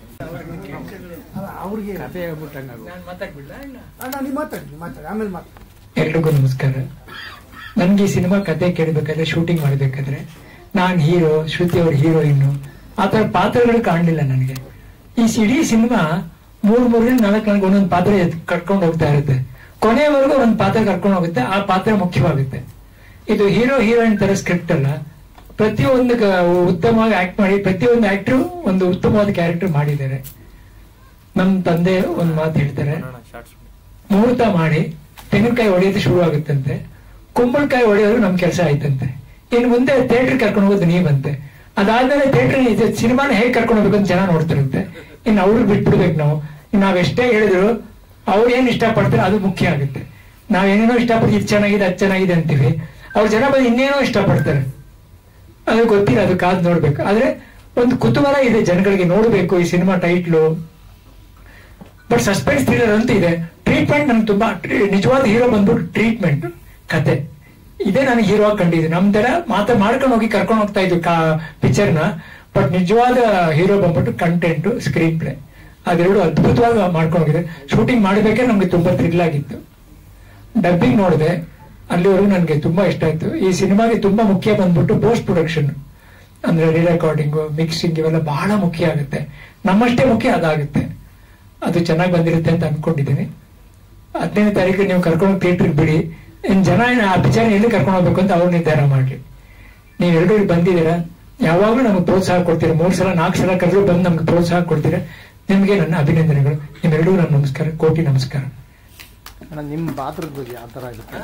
ಎಲ್ರಿಗೂ ನಮಸ್ಕಾರ. ನನ್ಗೆ ಈ ಸಿನಿಮಾ ಕತೆ ಕೇಳಬೇಕಾದ್ರೆ, ಶೂಟಿಂಗ್ ಮಾಡಬೇಕಾದ್ರೆ ನಾನ್ ಹೀರೋ, ಶ್ರುತಿ ಅವ್ರ ಹೀರೋಯಿನ್, ಆತರ ಪಾತ್ರಗಳು ಕಾಣಲಿಲ್ಲ ನನಗೆ. ಈ ಇಡೀ ಸಿನಿಮಾ 3-4 ಒಂದೊಂದು ಪಾತ್ರ ಕಟ್ಕೊಂಡು ಹೋಗ್ತಾ ಇರುತ್ತೆ. ಕೊನೆಯವರೆಗೂ ಒಂದು ಪಾತ್ರ ಕರ್ಕೊಂಡು ಹೋಗುತ್ತೆ, ಆ ಪಾತ್ರ ಮುಖ್ಯವಾಗುತ್ತೆ. ಇದು ಹೀರೋ ಹೀರೋಯಿನ್ ತರ ಸ್ಕ್ರಿಪ್ಟ್ ಅಲ್ಲ. ಪ್ರತಿಯೊಂದು ಉತ್ತಮವಾಗಿ ಆಕ್ಟ್ ಮಾಡಿ, ಪ್ರತಿಯೊಂದು ಆಕ್ಟರ್ ಒಂದು ಉತ್ತಮವಾದ ಕ್ಯಾರೆಕ್ಟರ್ ಮಾಡಿದ್ದಾರೆ. ನಮ್ ತಂದೆ ಒಂದ್ ಮಾತು ಹೇಳ್ತಾರೆ, ಮುಹೂರ್ತ ಮಾಡಿ ತೆಂಗಿನಕಾಯಿ ಹೊಡೆಯೋದು ಶುರು ಆಗುತ್ತಂತೆ, ಕುಂಬಳಕಾಯಿ ಹೊಡೆಯೋದು ನಮ್ ಕೆಲಸ ಆಯ್ತಂತೆ. ಇನ್ನು ಮುಂದೆ ಥಿಯೇಟರ್ ಕರ್ಕೊಂಡು ಹೋಗೋದು ನೀವಂತೆ. ಅದಾದ್ಮೇಲೆ ಥಿಯೇಟರ್ ಸಿನಿಮಾನ ಹೇಗೆ ಕರ್ಕೊಂಡು ಹೋಗ್ಬೇಕು ಅಂತ ಜನ ನೋಡ್ತಿರುತ್ತೆ. ಇನ್ನು ಅವ್ರಿಗೆ ಬಿಟ್ಬಿಡ್ಬೇಕು ನಾವು. ನಾವೆಷ್ಟೇ ಹೇಳಿದ್ರು ಅವ್ರು ಏನ್ ಇಷ್ಟಪಡ್ತಾರೆ ಅದು ಮುಖ್ಯ ಆಗುತ್ತೆ. ನಾವೇನೇನೋ ಇಷ್ಟಪಡ್ತೀವಿ, ಇದು ಚೆನ್ನಾಗಿದೆ ಅದು ಚೆನ್ನಾಗಿದೆ ಅಂತೀವಿ, ಅವ್ರ ಜನ ಬಂದು ಇನ್ನೇನೋ ಇಷ್ಟಪಡ್ತಾರೆ, ಅದು ಗೊತ್ತಿಲ್ಲ, ಅದು ಕಾದು ನೋಡ್ಬೇಕು. ಆದ್ರೆ ಒಂದು ಕುತೂಹಲ ಇದೆ ಜನಗಳಿಗೆ, ನೋಡ್ಬೇಕು ಈ cinema title. But suspense thriller ಅಂತ ಇದೆ. ಟ್ರೀಟ್ಮೆಂಟ್ ನನ್ಗೆ ತುಂಬಾ ನಿಜವಾದ ಹೀರೋ ಬಂದ್ಬಿಟ್ಟು ಟ್ರೀಟ್ಮೆಂಟ್ ಕತೆ ಇದೇ ನನಗೆ ಹೀರೋ ಆಗಿ ಕಂಡಿದೆ. ನಮ್ ತರ ಮಾಡ್ಕೊಂಡು ಹೋಗಿ ಕರ್ಕೊಂಡು ಹೋಗ್ತಾ ಇದ್ವಿ ಪಿಕ್ಚರ್ನ. ಬಟ್ ನಿಜವಾದ ಹೀರೋ ಬಂದ್ಬಿಟ್ಟು ಕಂಟೆಂಟ್, ಸ್ಕ್ರೀನ್ ಪ್ಲೇ ಅದೆರಡು ಅದ್ಭುತವಾಗಿ ಮಾಡ್ಕೊಂಡು ಹೋಗಿದೆ. ಶೂಟಿಂಗ್ ಮಾಡಬೇಕೇ ನಮ್ಗೆ ತುಂಬಾ ಥ್ರಿಲ್ ಆಗಿತ್ತು. ಡಬ್ಬಿಂಗ್ ನೋಡಿದೆ, ಅಲ್ಲಿವರೆಗೂ ನನಗೆ ತುಂಬಾ ಇಷ್ಟ ಆಯ್ತು. ಈ ಸಿನಿಮಾಗೆ ತುಂಬಾ ಮುಖ್ಯ ಬಂದ್ಬಿಟ್ಟು ಪೋಸ್ಟ್ ಪ್ರೊಡಕ್ಷನ್, ಅಂದ್ರೆ ರಿರೆಕಾರ್ಡಿಂಗ್, ಮಿಕ್ಸಿಂಗ್ ಇವೆಲ್ಲ ಬಹಳ ಮುಖ್ಯ ಆಗುತ್ತೆ. ನಮ್ಮಷ್ಟೇ ಮುಖ್ಯ ಅದಾಗುತ್ತೆ. ಅದು ಚೆನ್ನಾಗಿ ಬಂದಿರುತ್ತೆ ಅಂತ ಅನ್ಕೊಂಡಿದ್ದೀನಿ. 15ನೇ ತಾರೀಕು ನೀವು ಕರ್ಕೊಂಡು ಥಿಯೇಟರ್ಗೆ ಬಿಡಿ. ಜನ ಆ ಪಿಕ್ಚರ್ ಎಲ್ಲಿ ಕರ್ಕೊಂಡು ಹೋಗ್ಬೇಕು ಅಂತ ಅವ್ರು ನಿರ್ಧಾರ ಮಾಡ್ಲಿ. ನೀವೆಲ್ಲರೂ ಇಲ್ಲಿ ಬಂದಿದ್ದೀರಾ, ಯಾವಾಗ್ಲೂ ನಮ್ಗೆ ಪ್ರೋತ್ಸಾಹ ಕೊಡ್ತೀರಾ. 3 ಸಲ 4 ಸಲ ಕರೆದ್ರು ಬಂದು ನಮ್ಗೆ ಪ್ರೋತ್ಸಾಹ ಕೊಡ್ತೀರಾ. ನಿಮ್ಗೆ ನನ್ನ ಅಭಿನಂದನೆಗಳು. ನಿಮ್ಮೆಲ್ಲರೂ ನನ್ನ ನಮಸ್ಕಾರ, ಕೋಟಿ ನಮಸ್ಕಾರ. ನಿಮ್ಮ ಪಾತ್ರದ ಬಗ್ಗೆ ಆ ತರ ಇರುತ್ತೆ.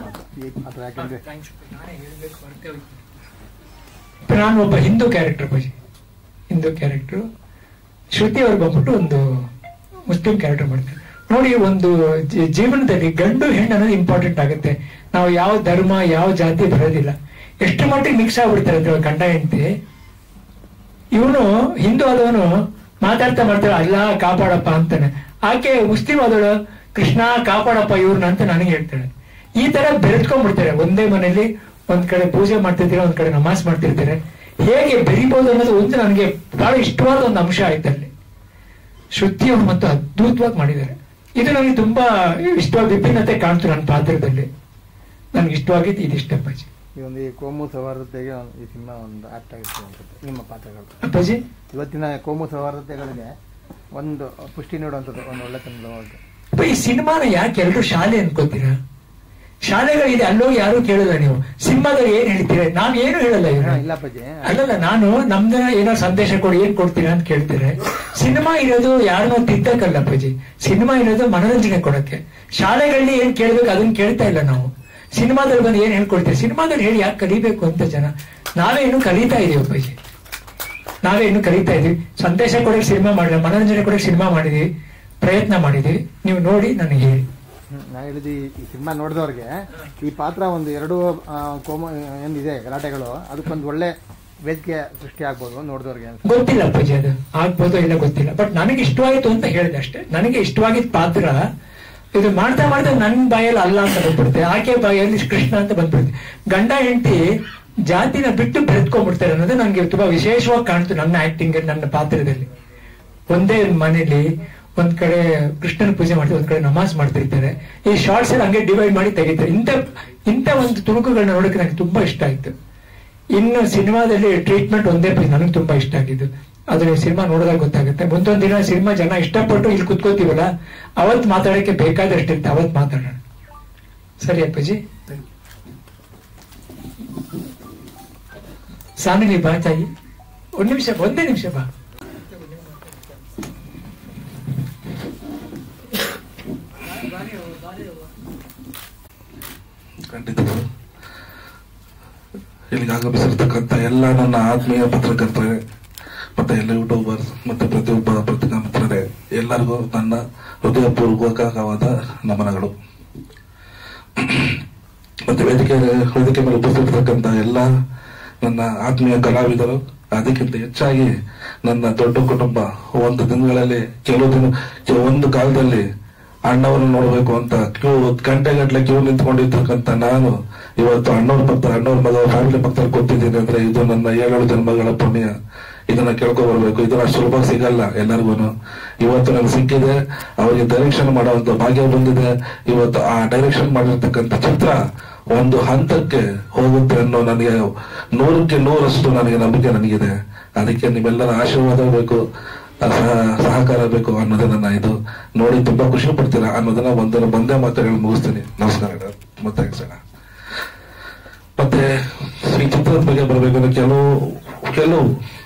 ನಾನು ಒಬ್ಬ ಹಿಂದೂ ಕ್ಯಾರೆಕ್ಟರ್ ಬಗ್ಗೆ, ಹಿಂದೂ ಕ್ಯಾರೆಕ್ಟರ್. ಶ್ರುತಿ ಅವ್ರು ಬಂದ್ಬಿಟ್ಟು ಒಂದು ಮುಸ್ಲಿಂ ಕ್ಯಾರೆಕ್ಟರ್ ಮಾಡ್ತಾರೆ. ನೋಡಿ, ಒಂದು ಜೀವನದಲ್ಲಿ ಗಂಡು ಹೆಣ್ಣು ಅನ್ನೋದು ಇಂಪಾರ್ಟೆಂಟ್ ಆಗುತ್ತೆ. ನಾವು ಯಾವ ಧರ್ಮ ಯಾವ ಜಾತಿ ಬರೋದಿಲ್ಲ. ಎಷ್ಟು ಮಟ್ಟಿಗೆ ಮಿಕ್ಸ್ ಆಗ್ಬಿಡ್ತಾರೆ ಅಂದ್ರೆ ಗಂಡ ಹೆಂಡತಿ. ಇವನು ಹಿಂದೂ ಆದವನು ಮಾತಾಡ್ತಾ ಮಾಡ್ತಾರೆ ಅಲ್ಲಾ ಕಾಪಾಡಪ್ಪ ಅಂತಾನೆ. ಆಕೆ ಮುಸ್ಲಿಂ ಆದವಳು ಕೃಷ್ಣ ಕಾಪಾಡಪ್ಪ ಇವ್ರನ್ನ ಅಂತ ನನಗೆ ಹೇಳ್ತಾಳೆ. ಈ ತರ ಬೆರೆತ್ಕೊಂಡ್ಬಿಡ್ತಾರೆ. ಒಂದೇ ಮನೆಯಲ್ಲಿ ಒಂದ್ ಕಡೆ ಪೂಜೆ ಮಾಡ್ತಿರ್ತಾರೆ, ಒಂದ್ ಕಡೆ ನಮಾಜ್ ಮಾಡ್ತಿರ್ತಾರೆ. ಹೇಗೆ ಬೆರಿಬಹುದು ಅನ್ನೋದು ಒಂದು ನನಗೆ ಬಹಳ ಇಷ್ಟವಾದ ಒಂದು ಅಂಶ ಆಯ್ತಲ್ಲಿ. ಶ್ರುತಿಯವರು ಮತ್ತು ಅದ್ಭುತವಾಗಿ ಮಾಡಿದ್ದಾರೆ. ಇದು ನನಗೆ ತುಂಬಾ ಇಷ್ಟವಾಗಿ ವಿಭಿನ್ನತೆ ಕಾಣ್ತು ನನ್ನ ಪಾತ್ರದಲ್ಲಿ. ನನ್ಗೆ ಇಷ್ಟವಾಗಿದ್ದು ಇದಿಷ್ಟ ಅಪ್ಪಾಜಿ. ಈ ಒಂದು ಕೋಮು ಸೌಹಾರ್ದತೆಗೆ ಈ ಸಿನಿಮಾ ಒಂದು ಆಕ್ಟ್ ಆಗುತ್ತೆ ಅನ್ಸುತ್ತೆ ನಿಮ್ಮ ಪಾತ್ರಗಳು. ಅಪ್ಪಾಜಿ, ಇವತ್ತಿನ ಕೋಮು ಸೌಹಾರ್ದತೆಗಳಿಗೆ ಒಂದು ಪುಷ್ಟಿ ನೀಡುವಂಥದ್ದು ಒಂದು ಒಳ್ಳೆತನದ. ಈ ಸಿನಿಮಾನ ಯಾಕೆ ಎಲ್ಲರೂ ಶಾಲೆ ಅನ್ಕೋತೀರಾ? ಶಾಲೆಗಳಿದೆ, ಅಲ್ಲೋಗಿ ಯಾರು ಕೇಳಲ್ಲ. ನೀವು ಸಿನಿಮಾದಲ್ಲಿ ಏನ್ ಹೇಳ್ತೀರಾ? ನಾನು ಏನು ಹೇಳಲ್ಲ. ಅಲ್ಲಲ್ಲ, ನಾನು ನಮ್ದನ್ನ ಏನೋ ಸಂದೇಶ ಕೊಡಿ, ಏನ್ ಕೊಡ್ತೀರಾ ಅಂತ ಕೇಳ್ತೀರಾ. ಸಿನಿಮಾ ಇರೋದು ಯಾರನ್ನೋ ತಿದ್ದಕ್ಕಲ್ಲ ಅಪ್ಪಾಜಿ. ಸಿನಿಮಾ ಇರೋದು ಮನೋರಂಜನೆ ಕೊಡಕ್ಕೆ. ಶಾಲೆಗಳಲ್ಲಿ ಏನ್ ಕೇಳ್ಬೇಕು ಅದನ್ನ ಕೇಳ್ತಾ ಇಲ್ಲ ನಾವು. ಸಿನಿಮಾದಲ್ಲಿ ಬಂದು ಏನ್ ಹೇಳ್ಕೊಡ್ತೀವಿ? ಸಿನಿಮಾದಲ್ಲಿ ಹೇಳಿ ಯಾಕೆ ಕಲಿಬೇಕು ಅಂತ ಜನ. ನಾವೇ ಇನ್ನು ಕಲಿತಾ ಇದೀವಿ ಅಪ್ಪಾಜಿ, ನಾವೇ ಇನ್ನು ಕಲಿತಾ ಇದೀವಿ. ಸಂದೇಶ ಕೊಡಕ್ಕೆ ಸಿನಿಮಾ ಮಾಡಿಲ್ಲ, ಮನೋರಂಜನೆ ಕೊಡಕ್ಕೆ ಸಿನಿಮಾ ಮಾಡಿದೀವಿ, ಪ್ರಯತ್ನ ಮಾಡಿದೀವಿ. ನೀವು ನೋಡಿ ನನಗೆ ಹೇಳಿ. ನಾ ಹೇಳಿದ ಈ ಸಿನಿಮಾ ನೋಡಿದವ್ರಿಗೆ ಈ ಪಾತ್ರ ಒಂದು 2 ಕೋಮ ಏನಿದೆ ಗಲಾಟೆಗಳು, ಅದಕ್ಕೊಂದು ಒಳ್ಳೆ ವೇದಿಕೆ ಸೃಷ್ಟಿ ಆಗ್ಬೋದು ನೋಡಿದವ್ರಿಗೆ. ಗೊತ್ತಿಲ್ಲ ಅಪ್ಪಾಜಿ, ಅದು ಆಗ್ಬೋದು ಇಲ್ಲ ಗೊತ್ತಿಲ್ಲ. ಬಟ್ ನನಗೆ ಇಷ್ಟವಾಯಿತು ಅಂತ ಹೇಳಿದೆ ಅಷ್ಟೇ. ನನಗೆ ಇಷ್ಟವಾಗಿದ್ದ ಪಾತ್ರ ಇದು ಮಾಡ್ತಾ ಮಾಡ್ತಾ ನನ್ನ ಬಾಯಲ್ಲಿ ಅಲ್ಲ ಅಂತ ಬಂದ್ಬಿಡುತ್ತೆ, ಆಕೆ ಬಾಯಲ್ಲಿ ಕೃಷ್ಣ ಅಂತ ಬಂದ್ಬಿಡುತ್ತೆ. ಗಂಡ ಹೆಂಡತಿ ಜಾತಿನ ಬಿಟ್ಟು ಬೆರೆತ್ಕೊಂಡ್ಬಿಡ್ತಾರೆ ಅನ್ನೋದು ನನಗೆ ತುಂಬಾ ವಿಶೇಷವಾಗಿ ಕಾಣ್ತು ನನ್ನ ಆಕ್ಟಿಂಗ್, ನನ್ನ ಪಾತ್ರದಲ್ಲಿ. ಒಂದೇ ಮನೇಲಿ ಒಂದ್ ಕಡೆ ಕೃಷ್ಣನ ಪೂಜೆ ಮಾಡ್ತಾರೆ, ಒಂದ್ ಕಡೆ ನಮಾಜ್ ಮಾಡ್ತಿರ್ತಾರೆ. ಈ ಶಾರ್ಟ್ಸ್ ಅಲ್ಲಿ ಹಂಗೆ ಡಿವೈಡ್ ಮಾಡಿ ತೆಗಿತಾರೆ. ಇಂಥ ಒಂದು ತುಣುಕುಗಳನ್ನ ನೋಡಕ್ಕೆ ನನಗೆ ತುಂಬಾ ಇಷ್ಟ ಆಯ್ತು. ಇನ್ನು ಸಿನಿಮಾದಲ್ಲಿ ಟ್ರೀಟ್ಮೆಂಟ್ ಒಂದೇ ನನಗೆ ತುಂಬಾ ಇಷ್ಟ ಆಗಿದ್ದು. ಅದು ನೀವು ಸಿನಿಮಾ ನೋಡಿದಾಗ ಗೊತ್ತಾಗುತ್ತೆ. ಮುಂದೊಂದ್ ದಿನ ಸಿನಿಮಾ ಜನ ಇಷ್ಟಪಟ್ಟು ಇಲ್ಲಿ ಕುತ್ಕೋತೀವಲ್ಲ, ಅವತ್ ಮಾತಾಡಕ್ಕೆ ಬೇಕಾದಷ್ಟಿರುತ್ತೆ, ಅವತ್ ಮಾತಾಡೋಣ. ಸರಿ ಅಪ್ಪಾಜಿ, ಸಾಮಿಲಿ ಬಾ ತಾಯಿ, ಒಂದ್ ನಿಮಿಷ, ಒಂದೇ ನಿಮಿಷ ಬಾ. ಖಂಡಿತರು ಇಲ್ಲಿಗೆ ಆಗಮಿಸಿರ್ತಕ್ಕಂಥ ಎಲ್ಲ ನನ್ನ ಆತ್ಮೀಯ ಪತ್ರಕರ್ತರೇ ಮತ್ತೆ ಎಲ್ಲ ಯೂಟ್ಯೂಬರ್ಸ್ ಮತ್ತೆ ಪ್ರತಿಯೊಬ್ಬ ಪತ್ರಿಕಾ ಮಿತ್ರರೇ, ಎಲ್ಲರಿಗೂ ನನ್ನ ಹೃದಯಪೂರ್ವಕವಾದ ನಮನಗಳು. ಮತ್ತೆ ವೇದಿಕೆ ಮೇಲೆ ಉಪಸ್ಥಿತರ್ತಕ್ಕಂಥ ಎಲ್ಲ ನನ್ನ ಆತ್ಮೀಯ ಕಲಾವಿದರು, ಅದಕ್ಕಿಂತ ಹೆಚ್ಚಾಗಿ ನನ್ನ ದೊಡ್ಡ ಕುಟುಂಬ. ಒಂದು ದಿನಗಳಲ್ಲಿ ಒಂದು ಕಾಲದಲ್ಲಿ ಅಣ್ಣವ್ರನ್ನ ನೋಡ್ಬೇಕು ಅಂತ ಗಂಟೆಗಟ್ಟಲೆ ಕ್ಯೂ ನಿಂತ್ಕೊಂಡಿರ್ತಕ್ಕಂಥ ನಾನು ಇವತ್ತು ಅಣ್ಣವ್ರ ಮಗ ಫ್ಯಾಮಿಲಿ ಪಕ್ಕದಲ್ಲಿ ಕೂತಿದ್ದೀನಿ ಅಂದ್ರೆ ಇದು ನನ್ನ 7 ಜನ್ಮಗಳ ಪುಣ್ಯ. ಇದನ್ನ ಕೇಳ್ಕೊ ಬರ್ಬೇಕು. ಇದನ್ನ ಸುಲಭ ಸಿಗಲ್ಲ ಎಲ್ಲರಿಗೂ. ಇವತ್ತು ನನಗೆ ಸಿಕ್ಕಿದೆ, ಅವರಿಗೆ ಡೈರೆಕ್ಷನ್ ಮಾಡುವಂತ ಭಾಗ್ಯ ಬಂದಿದೆ. ಇವತ್ತು ಆ ಡೈರೆಕ್ಷನ್ ಮಾಡಿರ್ತಕ್ಕಂಥ ಚಿತ್ರ ಒಂದು ಹಂತಕ್ಕೆ ಹೋಗುತ್ತೆ ಅನ್ನೋ ನನಗೆ 100ಕ್ಕೆ 100ರಷ್ಟು ನನಗೆ ನಂಬಿಕೆ ನನಗಿದೆ. ಅದಕ್ಕೆ ನಿಮ್ಮೆಲ್ಲರ ಆಶೀರ್ವಾದ ಬೇಕು, ಸಹಕಾರ ಬೇಕು ಅನ್ನೋದೇ ನನ್ನ ಇದು. ನೋಡಿ ತುಂಬಾ ಖುಷಿ ಪಡ್ತೀರಾ ಅನ್ನೋದನ್ನ ಒಂದೇ ಮಾತುಗಳು ಮುಗಿಸ್ತೀನಿ. ನಮಸ್ಕಾರ, ಮತ್ತೆ ಮತ್ತೆ ಈ ಚಿತ್ರದ ಬಗ್ಗೆ ಬರ್ಬೇಕಂದ್ರೆ ಕೆಲವು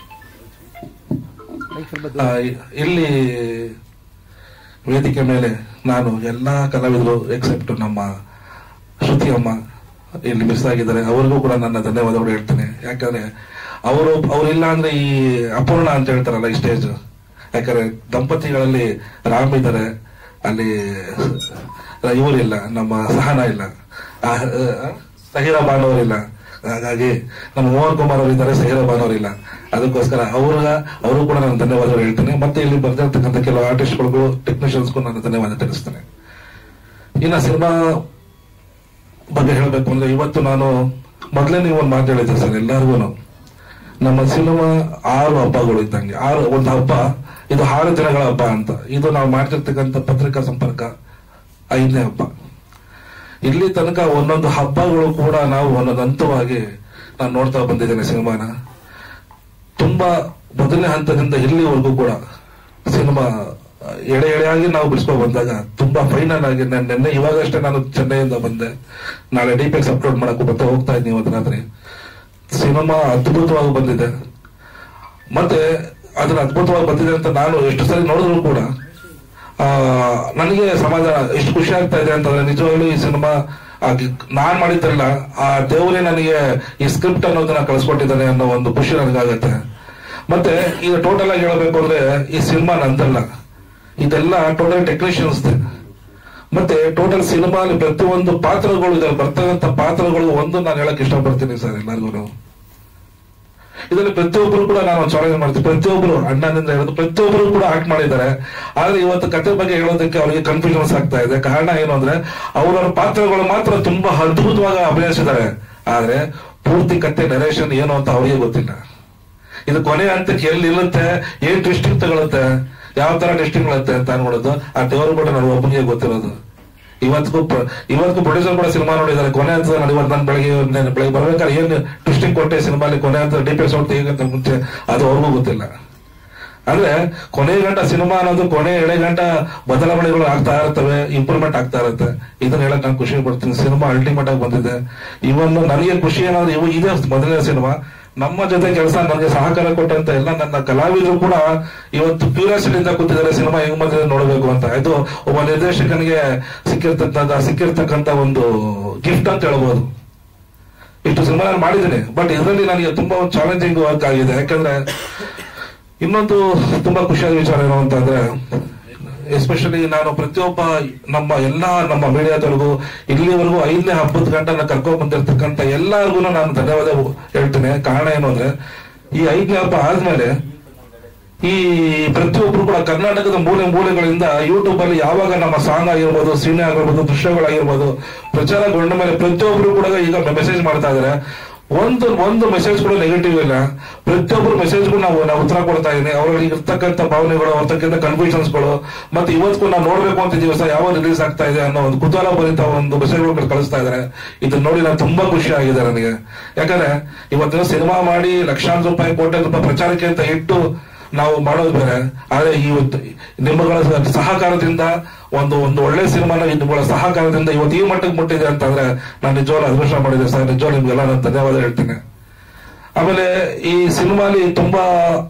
ಇಲ್ಲಿ ವೇದಿಕೆ ಮೇಲೆ ನಾನು ಎಲ್ಲಾ ಕಲಾವಿದರು ಎಕ್ಸೆಪ್ಟ್ ನಮ್ಮ ಶ್ರುತಿ ಅಮ್ಮ ಇಲ್ಲಿ ಮಿಸ್ ಆಗಿದ್ದಾರೆ. ಅವರಿಗೂ ಕೂಡ ನನ್ನ ಧನ್ಯವಾದಗಳು ಹೇಳ್ತೇನೆ. ಯಾಕಂದ್ರೆ ಅವ್ರಿಲ್ಲ ಅಂದ್ರೆ ಈ ಅಪೂರ್ಣ ಅಂತ ಹೇಳ್ತಾರಲ್ಲ ಈ ಸ್ಟೇಜ್. ಯಾಕಂದ್ರೆ ದಂಪತಿಗಳಲ್ಲಿ ರಾಮ್ ಇದ್ದಾರೆ, ಅಲ್ಲಿ ಇವರಿಲ್ಲ, ನಮ್ಮ ಸಹನ ಇಲ್ಲ, ಸಹೀರಾ ಬಾನವರಿಲ್ಲ. ಹಾಗಾಗಿ ನಮ್ಮ ಮೋಹನ್ ಕುಮಾರ್ ಅವರಿದ್ದಾರೆ, ಸಹೀರಾ ಬಾನವರಿಲ್ಲ. ಅದಕ್ಕೋಸ್ಕರ ಅವರು ಕೂಡ ನಾನು ಧನ್ಯವಾದಗಳು ಹೇಳ್ತೇನೆ. ಮತ್ತೆ ಇಲ್ಲಿ ಬರ್ದಿರ್ತಕ್ಕಂಥ ಕೆಲವು ಆರ್ಟಿಸ್ಟ್ಗಳಿಗೂ ಟೆಕ್ನಿಷಿಯನ್ಸ್ಗೂ ನಾನು ಧನ್ಯವಾದ ತಿಳಿಸ್ತೇನೆ. ಇನ್ನು ಸಿನಿಮಾ ಬಗ್ಗೆ ಹೇಳಬೇಕು ಅಂದ್ರೆ, ಇವತ್ತು ನಾನು ಮೊದಲೇ ನೀವು ಒಂದು ಮಾತು ಹೇಳಿದ್ದೆ ಸರ್ ಎಲ್ಲರಿಗೂ. ನಮ್ಮ ಸಿನಿಮಾ 6 ಹಬ್ಬಗಳು ಇದ್ದಂಗೆ. ಒಂದು ಹಬ್ಬ ಇದು 6 ದಿನಗಳ ಹಬ್ಬ ಅಂತ. ಇದು ನಾವು ಮಾಡ್ತಿರ್ತಕ್ಕಂಥ ಪತ್ರಿಕಾ ಸಂಪರ್ಕ 5ನೇ ಹಬ್ಬ. ಇಲ್ಲಿ ತನಕ ಒಂದೊಂದು ಹಬ್ಬಗಳು ಕೂಡ ನಾವು ಒಂದೊಂದು ಹಂತವಾಗಿ ನಾನು ನೋಡ್ತಾ ಬಂದಿದ್ದೇನೆ ಸಿನಿಮಾನ. ತುಂಬಾ ಮೊದಲನೇ ಹಂತದಿಂದ ಇಲ್ಲಿವರೆಗೂ ಕೂಡ ಸಿನಿಮಾ ಎಳೆಯಾಗಿ ನಾವು ಬಿಡಿಸ್ಕೊ ಬಂದಾಗ ತುಂಬಾ ಫೈನಲ್ ಆಗಿ ನಿನ್ನೆ ಇವಾಗಷ್ಟೇ ನಾನು ಚೆನ್ನೈಯಿಂದ ಬಂದೆ. ನಾಳೆ ಡಿಪೆಕ್ಸ್ ಅಪ್ಲೋಡ್ ಮಾಡಕ್ಕೂ ಮತ್ತೆ ಹೋಗ್ತಾ ಇದ್ದೀನಿ ಇವತ್ತು ರಾತ್ರಿ. ಸಿನಿಮಾ ಅದ್ಭುತವಾಗಿ ಬಂದಿದೆ. ಮತ್ತೆ ಅದನ್ನ ಅದ್ಭುತವಾಗಿ ಬಂದಿದೆ ಅಂತ ನಾನು ಎಷ್ಟು ಸರಿ ನೋಡಿದ್ರು ಕೂಡ ನನಗೆ ಸಮಾಧಾನ, ಎಷ್ಟು ಖುಷಿ ಆಗ್ತಾ ಇದೆ ಅಂತಂದ್ರೆ ನಿಜವಾಗ್ಲೂ ಈ ಸಿನಿಮಾ ನಾನ್ ಮಾಡಿದ್ದಲ್ಲ, ಆ ದೇವರೇ ನನಗೆ ಈ ಸ್ಕ್ರಿಪ್ಟ್ ಅನ್ನೋದನ್ನ ಕಳಿಸ್ಕೊಟ್ಟಿದ್ದಾನೆ ಅನ್ನೋ ಒಂದು ಖುಷಿ ನನಗಾಗತ್ತೆ. ಮತ್ತೆ ಈಗ ಟೋಟಲ್ ಆಗಿ ಹೇಳಬೇಕು ಅಂದ್ರೆ ಈ ಸಿನಿಮಾ ನಂದಲ್ಲ, ಇದೆಲ್ಲ ಟೋಟಲ್ ಟೆಕ್ನಿಷಿಯನ್ಸ್. ಮತ್ತೆ ಟೋಟಲ್ ಸಿನಿಮಾಲಿ ಪ್ರತಿಯೊಂದು ಪಾತ್ರಗಳು ಇದೆ, ಬರ್ತಕ್ಕಂಥ ಪಾತ್ರಗಳು ಒಂದು ನಾನು ಹೇಳಕ್ ಇಷ್ಟಪಡ್ತೀನಿ ಸರ್ ಎಲ್ಲರಿಗೂ. ಇದರಲ್ಲಿ ಪ್ರತಿಯೊಬ್ಬರು ಕೂಡ ನಾನು ಚಾಲೆಂಜ್ ಮಾಡ್ತೀನಿ, ಪ್ರತಿಯೊಬ್ಬರು ಅಣ್ಣನಿಂದ ಹಿಡಿದು ಪ್ರತಿಯೊಬ್ಬರು ಕೂಡ ಆಕ್ಟ್ ಮಾಡಿದ್ದಾರೆ. ಆದ್ರೆ ಇವತ್ತು ಕತೆ ಬಗ್ಗೆ ಹೇಳೋದಕ್ಕೆ ಅವರಿಗೆ ಕನ್ಫ್ಯೂಷನ್ಸ್ ಆಗ್ತಾ ಇದೆ. ಕಾರಣ ಏನು ಅಂದ್ರೆ ಅವರವರ ಪಾತ್ರಗಳು ಮಾತ್ರ ತುಂಬಾ ಅದ್ಭುತವಾಗಿ ಅಭಿನಯಿಸಿದ್ದಾರೆ, ಆದ್ರೆ ಪೂರ್ತಿ ಕತೆ ನರೇಷನ್ ಏನು ಅಂತ ಅವರಿಗೆ ಗೊತ್ತಿಲ್ಲ. ಇದು ಕೊನೆ ಹಂತಕ್ಕೆ ಎಲ್ಲಿ ಇರುತ್ತೆ, ಏನ್ ಟ್ವಿಸ್ಟಿಂಗ್ ತಗೊಳುತ್ತೆ, ಯಾವ ತರ ಟೆಸ್ಟಿಂಗ್ ಬರುತ್ತೆ ಅಂತ ಅನ್ಕೊಳ್ಳೋದು ಆ ದೇವರು ಕೂಡ ನಾನು ಒಬ್ಬನಿಗೆ ಗೊತ್ತಿರೋದು. ಇವತ್ತಿಗೂ ಪ್ರೊಡ್ಯೂಸರ್ ಕೂಡ ಸಿನಿಮಾ ನೋಡಿದ್ದಾರೆ. ಕೊನೆ ಅಂತ ನಾನು ಇವತ್ತು ನಾನು ಬೆಳಗ್ಗೆ ಬರ್ಬೇಕಾದ್ರೆ ಏನ್ ಟ್ವಿಸ್ಟಿಂಗ್ ಕೊಟ್ಟೆ ಸಿನಿಮಾಲಿ, ಕೊನೆ ಅಂತ ಡಿಪೆಕ್ಸ್ ಹೊಡ್ತು ಹೇಗಂತ ಮುಂಚೆ ಅದು ಅವ್ರಿಗೂ ಗೊತ್ತಿಲ್ಲ. ಅಂದ್ರೆ ಕೊನೆ ಗಂಟ ಸಿನಿಮಾ ಅನ್ನೋದು ಕೊನೆ ಎಳೆಗಂಟ ಬದಲಾವಣೆಗಳು ಆಗ್ತಾ ಇರ್ತವೆ, ಇಂಪ್ರೂವ್ಮೆಂಟ್ ಆಗ್ತಾ ಇರುತ್ತೆ. ಇದನ್ನ ಹೇಳಕ್ ನಾನು ಖುಷಿ ಪಡ್ತೀನಿ. ಸಿನಿಮಾ ಅಲ್ಟಿಮೇಟ್ ಆಗಿ ಬಂದಿದೆ. ಇವನ್ ನನಗೆ ಖುಷಿ ಏನಾದ್ರೆ ಇದೇ ಮೊದಲನೇ ಸಿನಿಮಾ. ನಮ್ಮ ಜೊತೆ ಕೆಲಸ ನನಗೆ ಸಹಕಾರ ಕೊಟ್ಟಂತ ಎಲ್ಲ ನನ್ನ ಕಲಾವಿದರು ಕೂಡ ಇವತ್ತು ಕ್ಯೂರಿಯಾಸಿಟಿಯಿಂದ ಕೂತಿದ್ದಾರೆ ಸಿನಿಮಾ ಹೆಂಗ್ ಬಂದಿದೆ ನೋಡಬೇಕು ಅಂತ. ಇದು ಒಬ್ಬ ನಿರ್ದೇಶಕನಿಗೆ ಸಿಕ್ಕಿರ್ತಕ್ಕಂಥ ಒಂದು ಗಿಫ್ಟ್ ಅಂತ ಹೇಳ್ಬೋದು. ಇಷ್ಟು ಸಿನಿಮಾ ನಾನು ಮಾಡಿದ್ದೀನಿ, ಬಟ್ ಇದರಲ್ಲಿ ನನಗೆ ತುಂಬಾ ಒಂದು ಚಾಲೆಂಜಿಂಗ್ ವರ್ಕ್ ಆಗಿದೆ. ಯಾಕಂದ್ರೆ ಇನ್ನೊಂದು ತುಂಬಾ ಖುಷಿಯಾದ ವಿಚಾರ ಏನು ಅಂತಂದ್ರೆ, ಎಸ್ಪೆಷಲಿ ನಾನು ಪ್ರತಿಯೊಬ್ಬ ನಮ್ಮ ಮೀಡಿಯಾದವರೆಗೂ ಇಲ್ಲಿವರೆಗೂ 5ನೇ ಹಬ್ಬದ ಗಂಟ ಕರ್ಕೊಂಡ್ ಬಂದಿರ್ತಕ್ಕಂಥ ಎಲ್ಲರಿಗೂ ನಾನು ಧನ್ಯವಾದ ಹೇಳ್ತೇನೆ. ಕಾರಣ ಏನು ಅಂದ್ರೆ ಈ 5ನೇ ಹಬ್ಬ ಆದ್ಮೇಲೆ ಈ ಪ್ರತಿಯೊಬ್ರು ಕೂಡ ಕರ್ನಾಟಕದ ಮೂಲೆಗಳಿಂದ ಯೂಟ್ಯೂಬ್ ಅಲ್ಲಿ ಯಾವಾಗ ನಮ್ಮ ಸಾಂಗ್ ಆಗಿರ್ಬೋದು, ಸೀನೆ ಆಗಿರ್ಬೋದು, ದೃಶ್ಯಗಳಾಗಿರ್ಬೋದು ಪ್ರಚಾರಗೊಂಡ ಮೇಲೆ ಪ್ರತಿಯೊಬ್ರು ಕೂಡ ಈಗ ಮೆಸೇಜ್ ಮಾಡ್ತಾ ಇದಾರೆ. ಒಂದು ಮೆಸೇಜ್ ಕೂಡ ನೆಗೆಟಿವ್ ಇಲ್ಲ. ಪ್ರತಿಯೊಬ್ಬರು ಮೆಸೇಜ್ಗೂ ನಾವು ಉತ್ತರ ಕೊಡ್ತಾ ಇದೀನಿ. ಅವ್ರಿಗೆ ಇರ್ತಕ್ಕಂಥ ಭಾವನೆಗಳು, ಅವ್ರತಕ್ಕಂಥ ಕನ್ಫ್ಯೂಷನ್ಸ್ಗಳು, ಮತ್ತೆ ಇವತ್ತು ನಾವು ನೋಡ್ಬೇಕು ಅಂತ ದಿವಸ ಯಾವ ರಿಲೀಸ್ ಆಗ್ತಾ ಇದೆ ಅನ್ನೋ ಒಂದು ಕುತೂಹಲ ಭರಿತ ಒಂದು ಮೆಸೇಜ್ಗಳು ಕಳಿಸ್ತಾ ಇದಾರೆ. ಇದನ್ನ ನೋಡಿ ನಾನು ತುಂಬಾ ಖುಷಿ ಆಗಿದೆ ನನಗೆ. ಯಾಕಂದ್ರೆ ಇವತ್ತಿನ ಸಿನಿಮಾ ಮಾಡಿ ಲಕ್ಷಾಂತರ ರೂಪಾಯಿ, ಕೋಟ್ಯಾಂತರ ರೂಪಾಯಿ ಪ್ರಚಾರಕ್ಕೆ ಅಂತ ಇಟ್ಟು ನಾವು ಮಾಡೋದು ಬೇರೆ. ಆದ್ರೆ ಇವತ್ತು ನಿಮ್ಮಗಳ ಸಹಕಾರದಿಂದ ಒಂದು ಒಳ್ಳೆ ಸಿನಿಮಾನ ನಿಮ್ಮಗಳ ಸಹಕಾರದಿಂದ ಇವತ್ತು ಈ ಮಟ್ಟಕ್ಕೆ ಮುಟ್ಟಿದೆ ಅಂತಂದ್ರೆ ನಾನು ನಿಜವಾಗ್ಲೂ ಅದೃಷ್ಟ ಮಾಡಿದೆ ಸರ್. ನಿಜವಾಗ್ಲೂ ನಿಮ್ಗೆಲ್ಲ ನಾನು ಧನ್ಯವಾದ ಹೇಳ್ತೀನಿ. ಆಮೇಲೆ ಈ ಸಿನಿಮಾಲಿ ತುಂಬಾ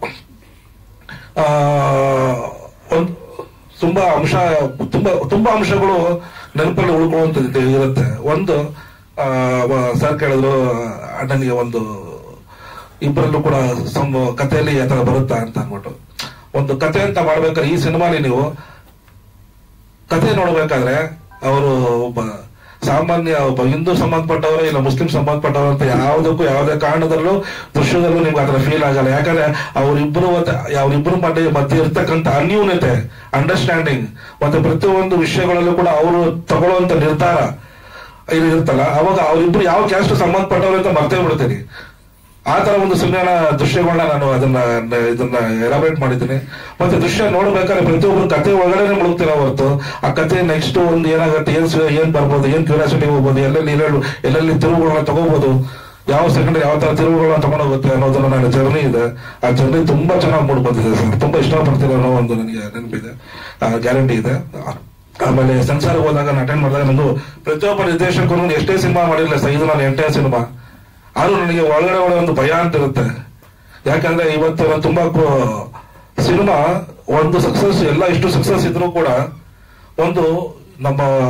ತುಂಬಾ ಅಂಶಗಳು ನೆನಪಲ್ಲಿ ಉಳ್ಕೊಳ್ಳುವಂಥದ್ದು ಇರುತ್ತೆ. ಒಂದು ಸರ್ ಕೇಳಿದ್ರು ಅಣ್ಣನಿಗೆ ಒಂದು ಇಬ್ಬರಲ್ಲೂ ಕೂಡ ಕಥೆಯಲ್ಲಿ ಆ ತರ ಬರುತ್ತಾ ಅಂತ ಅನ್ಬಿಟ್ಟು. ಒಂದು ಕತೆ ಅಂತ ಮಾಡ್ಬೇಕಾದ್ರೆ ಈ ಸಿನಿಮಾಲಿ ನೀವು ಕತೆ ನೋಡ್ಬೇಕಾದ್ರೆ ಅವರು ಒಬ್ಬ ಸಾಮಾನ್ಯ ಒಬ್ಬ ಹಿಂದೂ ಸಂಬಂಧಪಟ್ಟವರು ಇಲ್ಲ ಮುಸ್ಲಿಂ ಸಂಬಂಧಪಟ್ಟವರು ಅಂತ ಯಾವುದೇ ಕಾರಣದಲ್ಲೂ ದೃಶ್ಯದಲ್ಲೂ ನಿಮ್ಗೆ ಅದರ ಫೀಲ್ ಆಗಲ್ಲ. ಯಾಕಂದ್ರೆ ಅವರಿಬ್ಬರು ಮಧ್ಯೆ ಇರ್ತಕ್ಕಂಥ ಅನ್ಯೂನ್ಯತೆ, ಅಂಡರ್ಸ್ಟ್ಯಾಂಡಿಂಗ್, ಮತ್ತೆ ಪ್ರತಿಯೊಂದು ವಿಷಯಗಳಲ್ಲೂ ಕೂಡ ಅವರು ತಗೊಳ್ಳುವಂತ ನಿರ್ಧಾರ ಇರುತ್ತಲ್ಲ, ಅವಾಗ ಅವರಿಬ್ರು ಯಾವ ಕ್ಯಾಸ್ಟ್ ಸಂಬಂಧಪಟ್ಟವರು ಅಂತ ಮರ್ತೇ ಬಿಡ್ತೀನಿ. ಆ ತರ ಒಂದು ಸಿನಿಮಾನ ದೃಶ್ಯಗಳನ್ನ ನಾನು ಇದನ್ನ ಎಲಾಬ್ರೇಟ್ ಮಾಡಿದ್ದೀನಿ. ಮತ್ತೆ ದೃಶ್ಯ ನೋಡ್ಬೇಕಾದ್ರೆ ಪ್ರತಿಯೊಬ್ಬರು ಕತೆ ಒಳಗಡೆ ಮುಳುಗ್ತೀರಾ ಹೊರತು ಆ ಕತೆ ನೆಕ್ಸ್ಟ್ ಒಂದು ಏನಾಗುತ್ತೆ, ಏನ್ ಬರ್ಬೋದು, ಏನ್ ಕ್ಯೂರಿಯಾಸಿಟಿ ಹೋಗ್ಬೋದು, ಎಲ್ಲೆಲ್ಲಿ ತಿರುವುಗಳನ್ನ ತಗೋಬಹುದು, ಯಾವ ಸೆಕೆಂಡ್ ಯಾವ ತರ ತಿರುವುಗಳನ್ನ ತಗೊಂಡೋಗುತ್ತೆ ಅನ್ನೋದನ್ನ ನನ್ನ ಜರ್ನಿ ಇದೆ. ಆ ಜರ್ನಿ ತುಂಬಾ ಚೆನ್ನಾಗಿ ಮೂಡ್ ಬಂದಿದೆ ಸರ್. ತುಂಬಾ ಇಷ್ಟಪಡ್ತೀನಿ ಅನ್ನೋ ಒಂದು ನನಗೆ ನೆನಪಿದೆ, ಗ್ಯಾರಂಟಿ ಇದೆ. ಆಮೇಲೆ ಸಂಸಾರ ಹೋದಾಗ ನಾನು ಅಟೆಂಡ್ ಮಾಡಿದಾಗ ನಂದು ಪ್ರತಿಯೊಬ್ಬ ನಿರ್ದೇಶಕರು ಎಷ್ಟೇ ಸಿನಿಮಾ ಮಾಡಿರಲಿಲ್ಲ ಸರ್, ಇದು ನಾನು ಎಂಟನೇ ಸಿನಿಮಾ. ಆದ್ರೂ ನನಗೆ ಒಳಗಡೆ ಒಂದು ಭಯ ಅಂತ ಇರುತ್ತೆ. ಯಾಕಂದ್ರೆ ಇವತ್ತು ನಾನು ತುಂಬಾ ಸಿನಿಮಾ ಒಂದು ಸಕ್ಸಸ್, ಎಲ್ಲ ಇಷ್ಟು ಸಕ್ಸಸ್ ಇದ್ರೂ ಕೂಡ ಒಂದು ನಮ್ಮ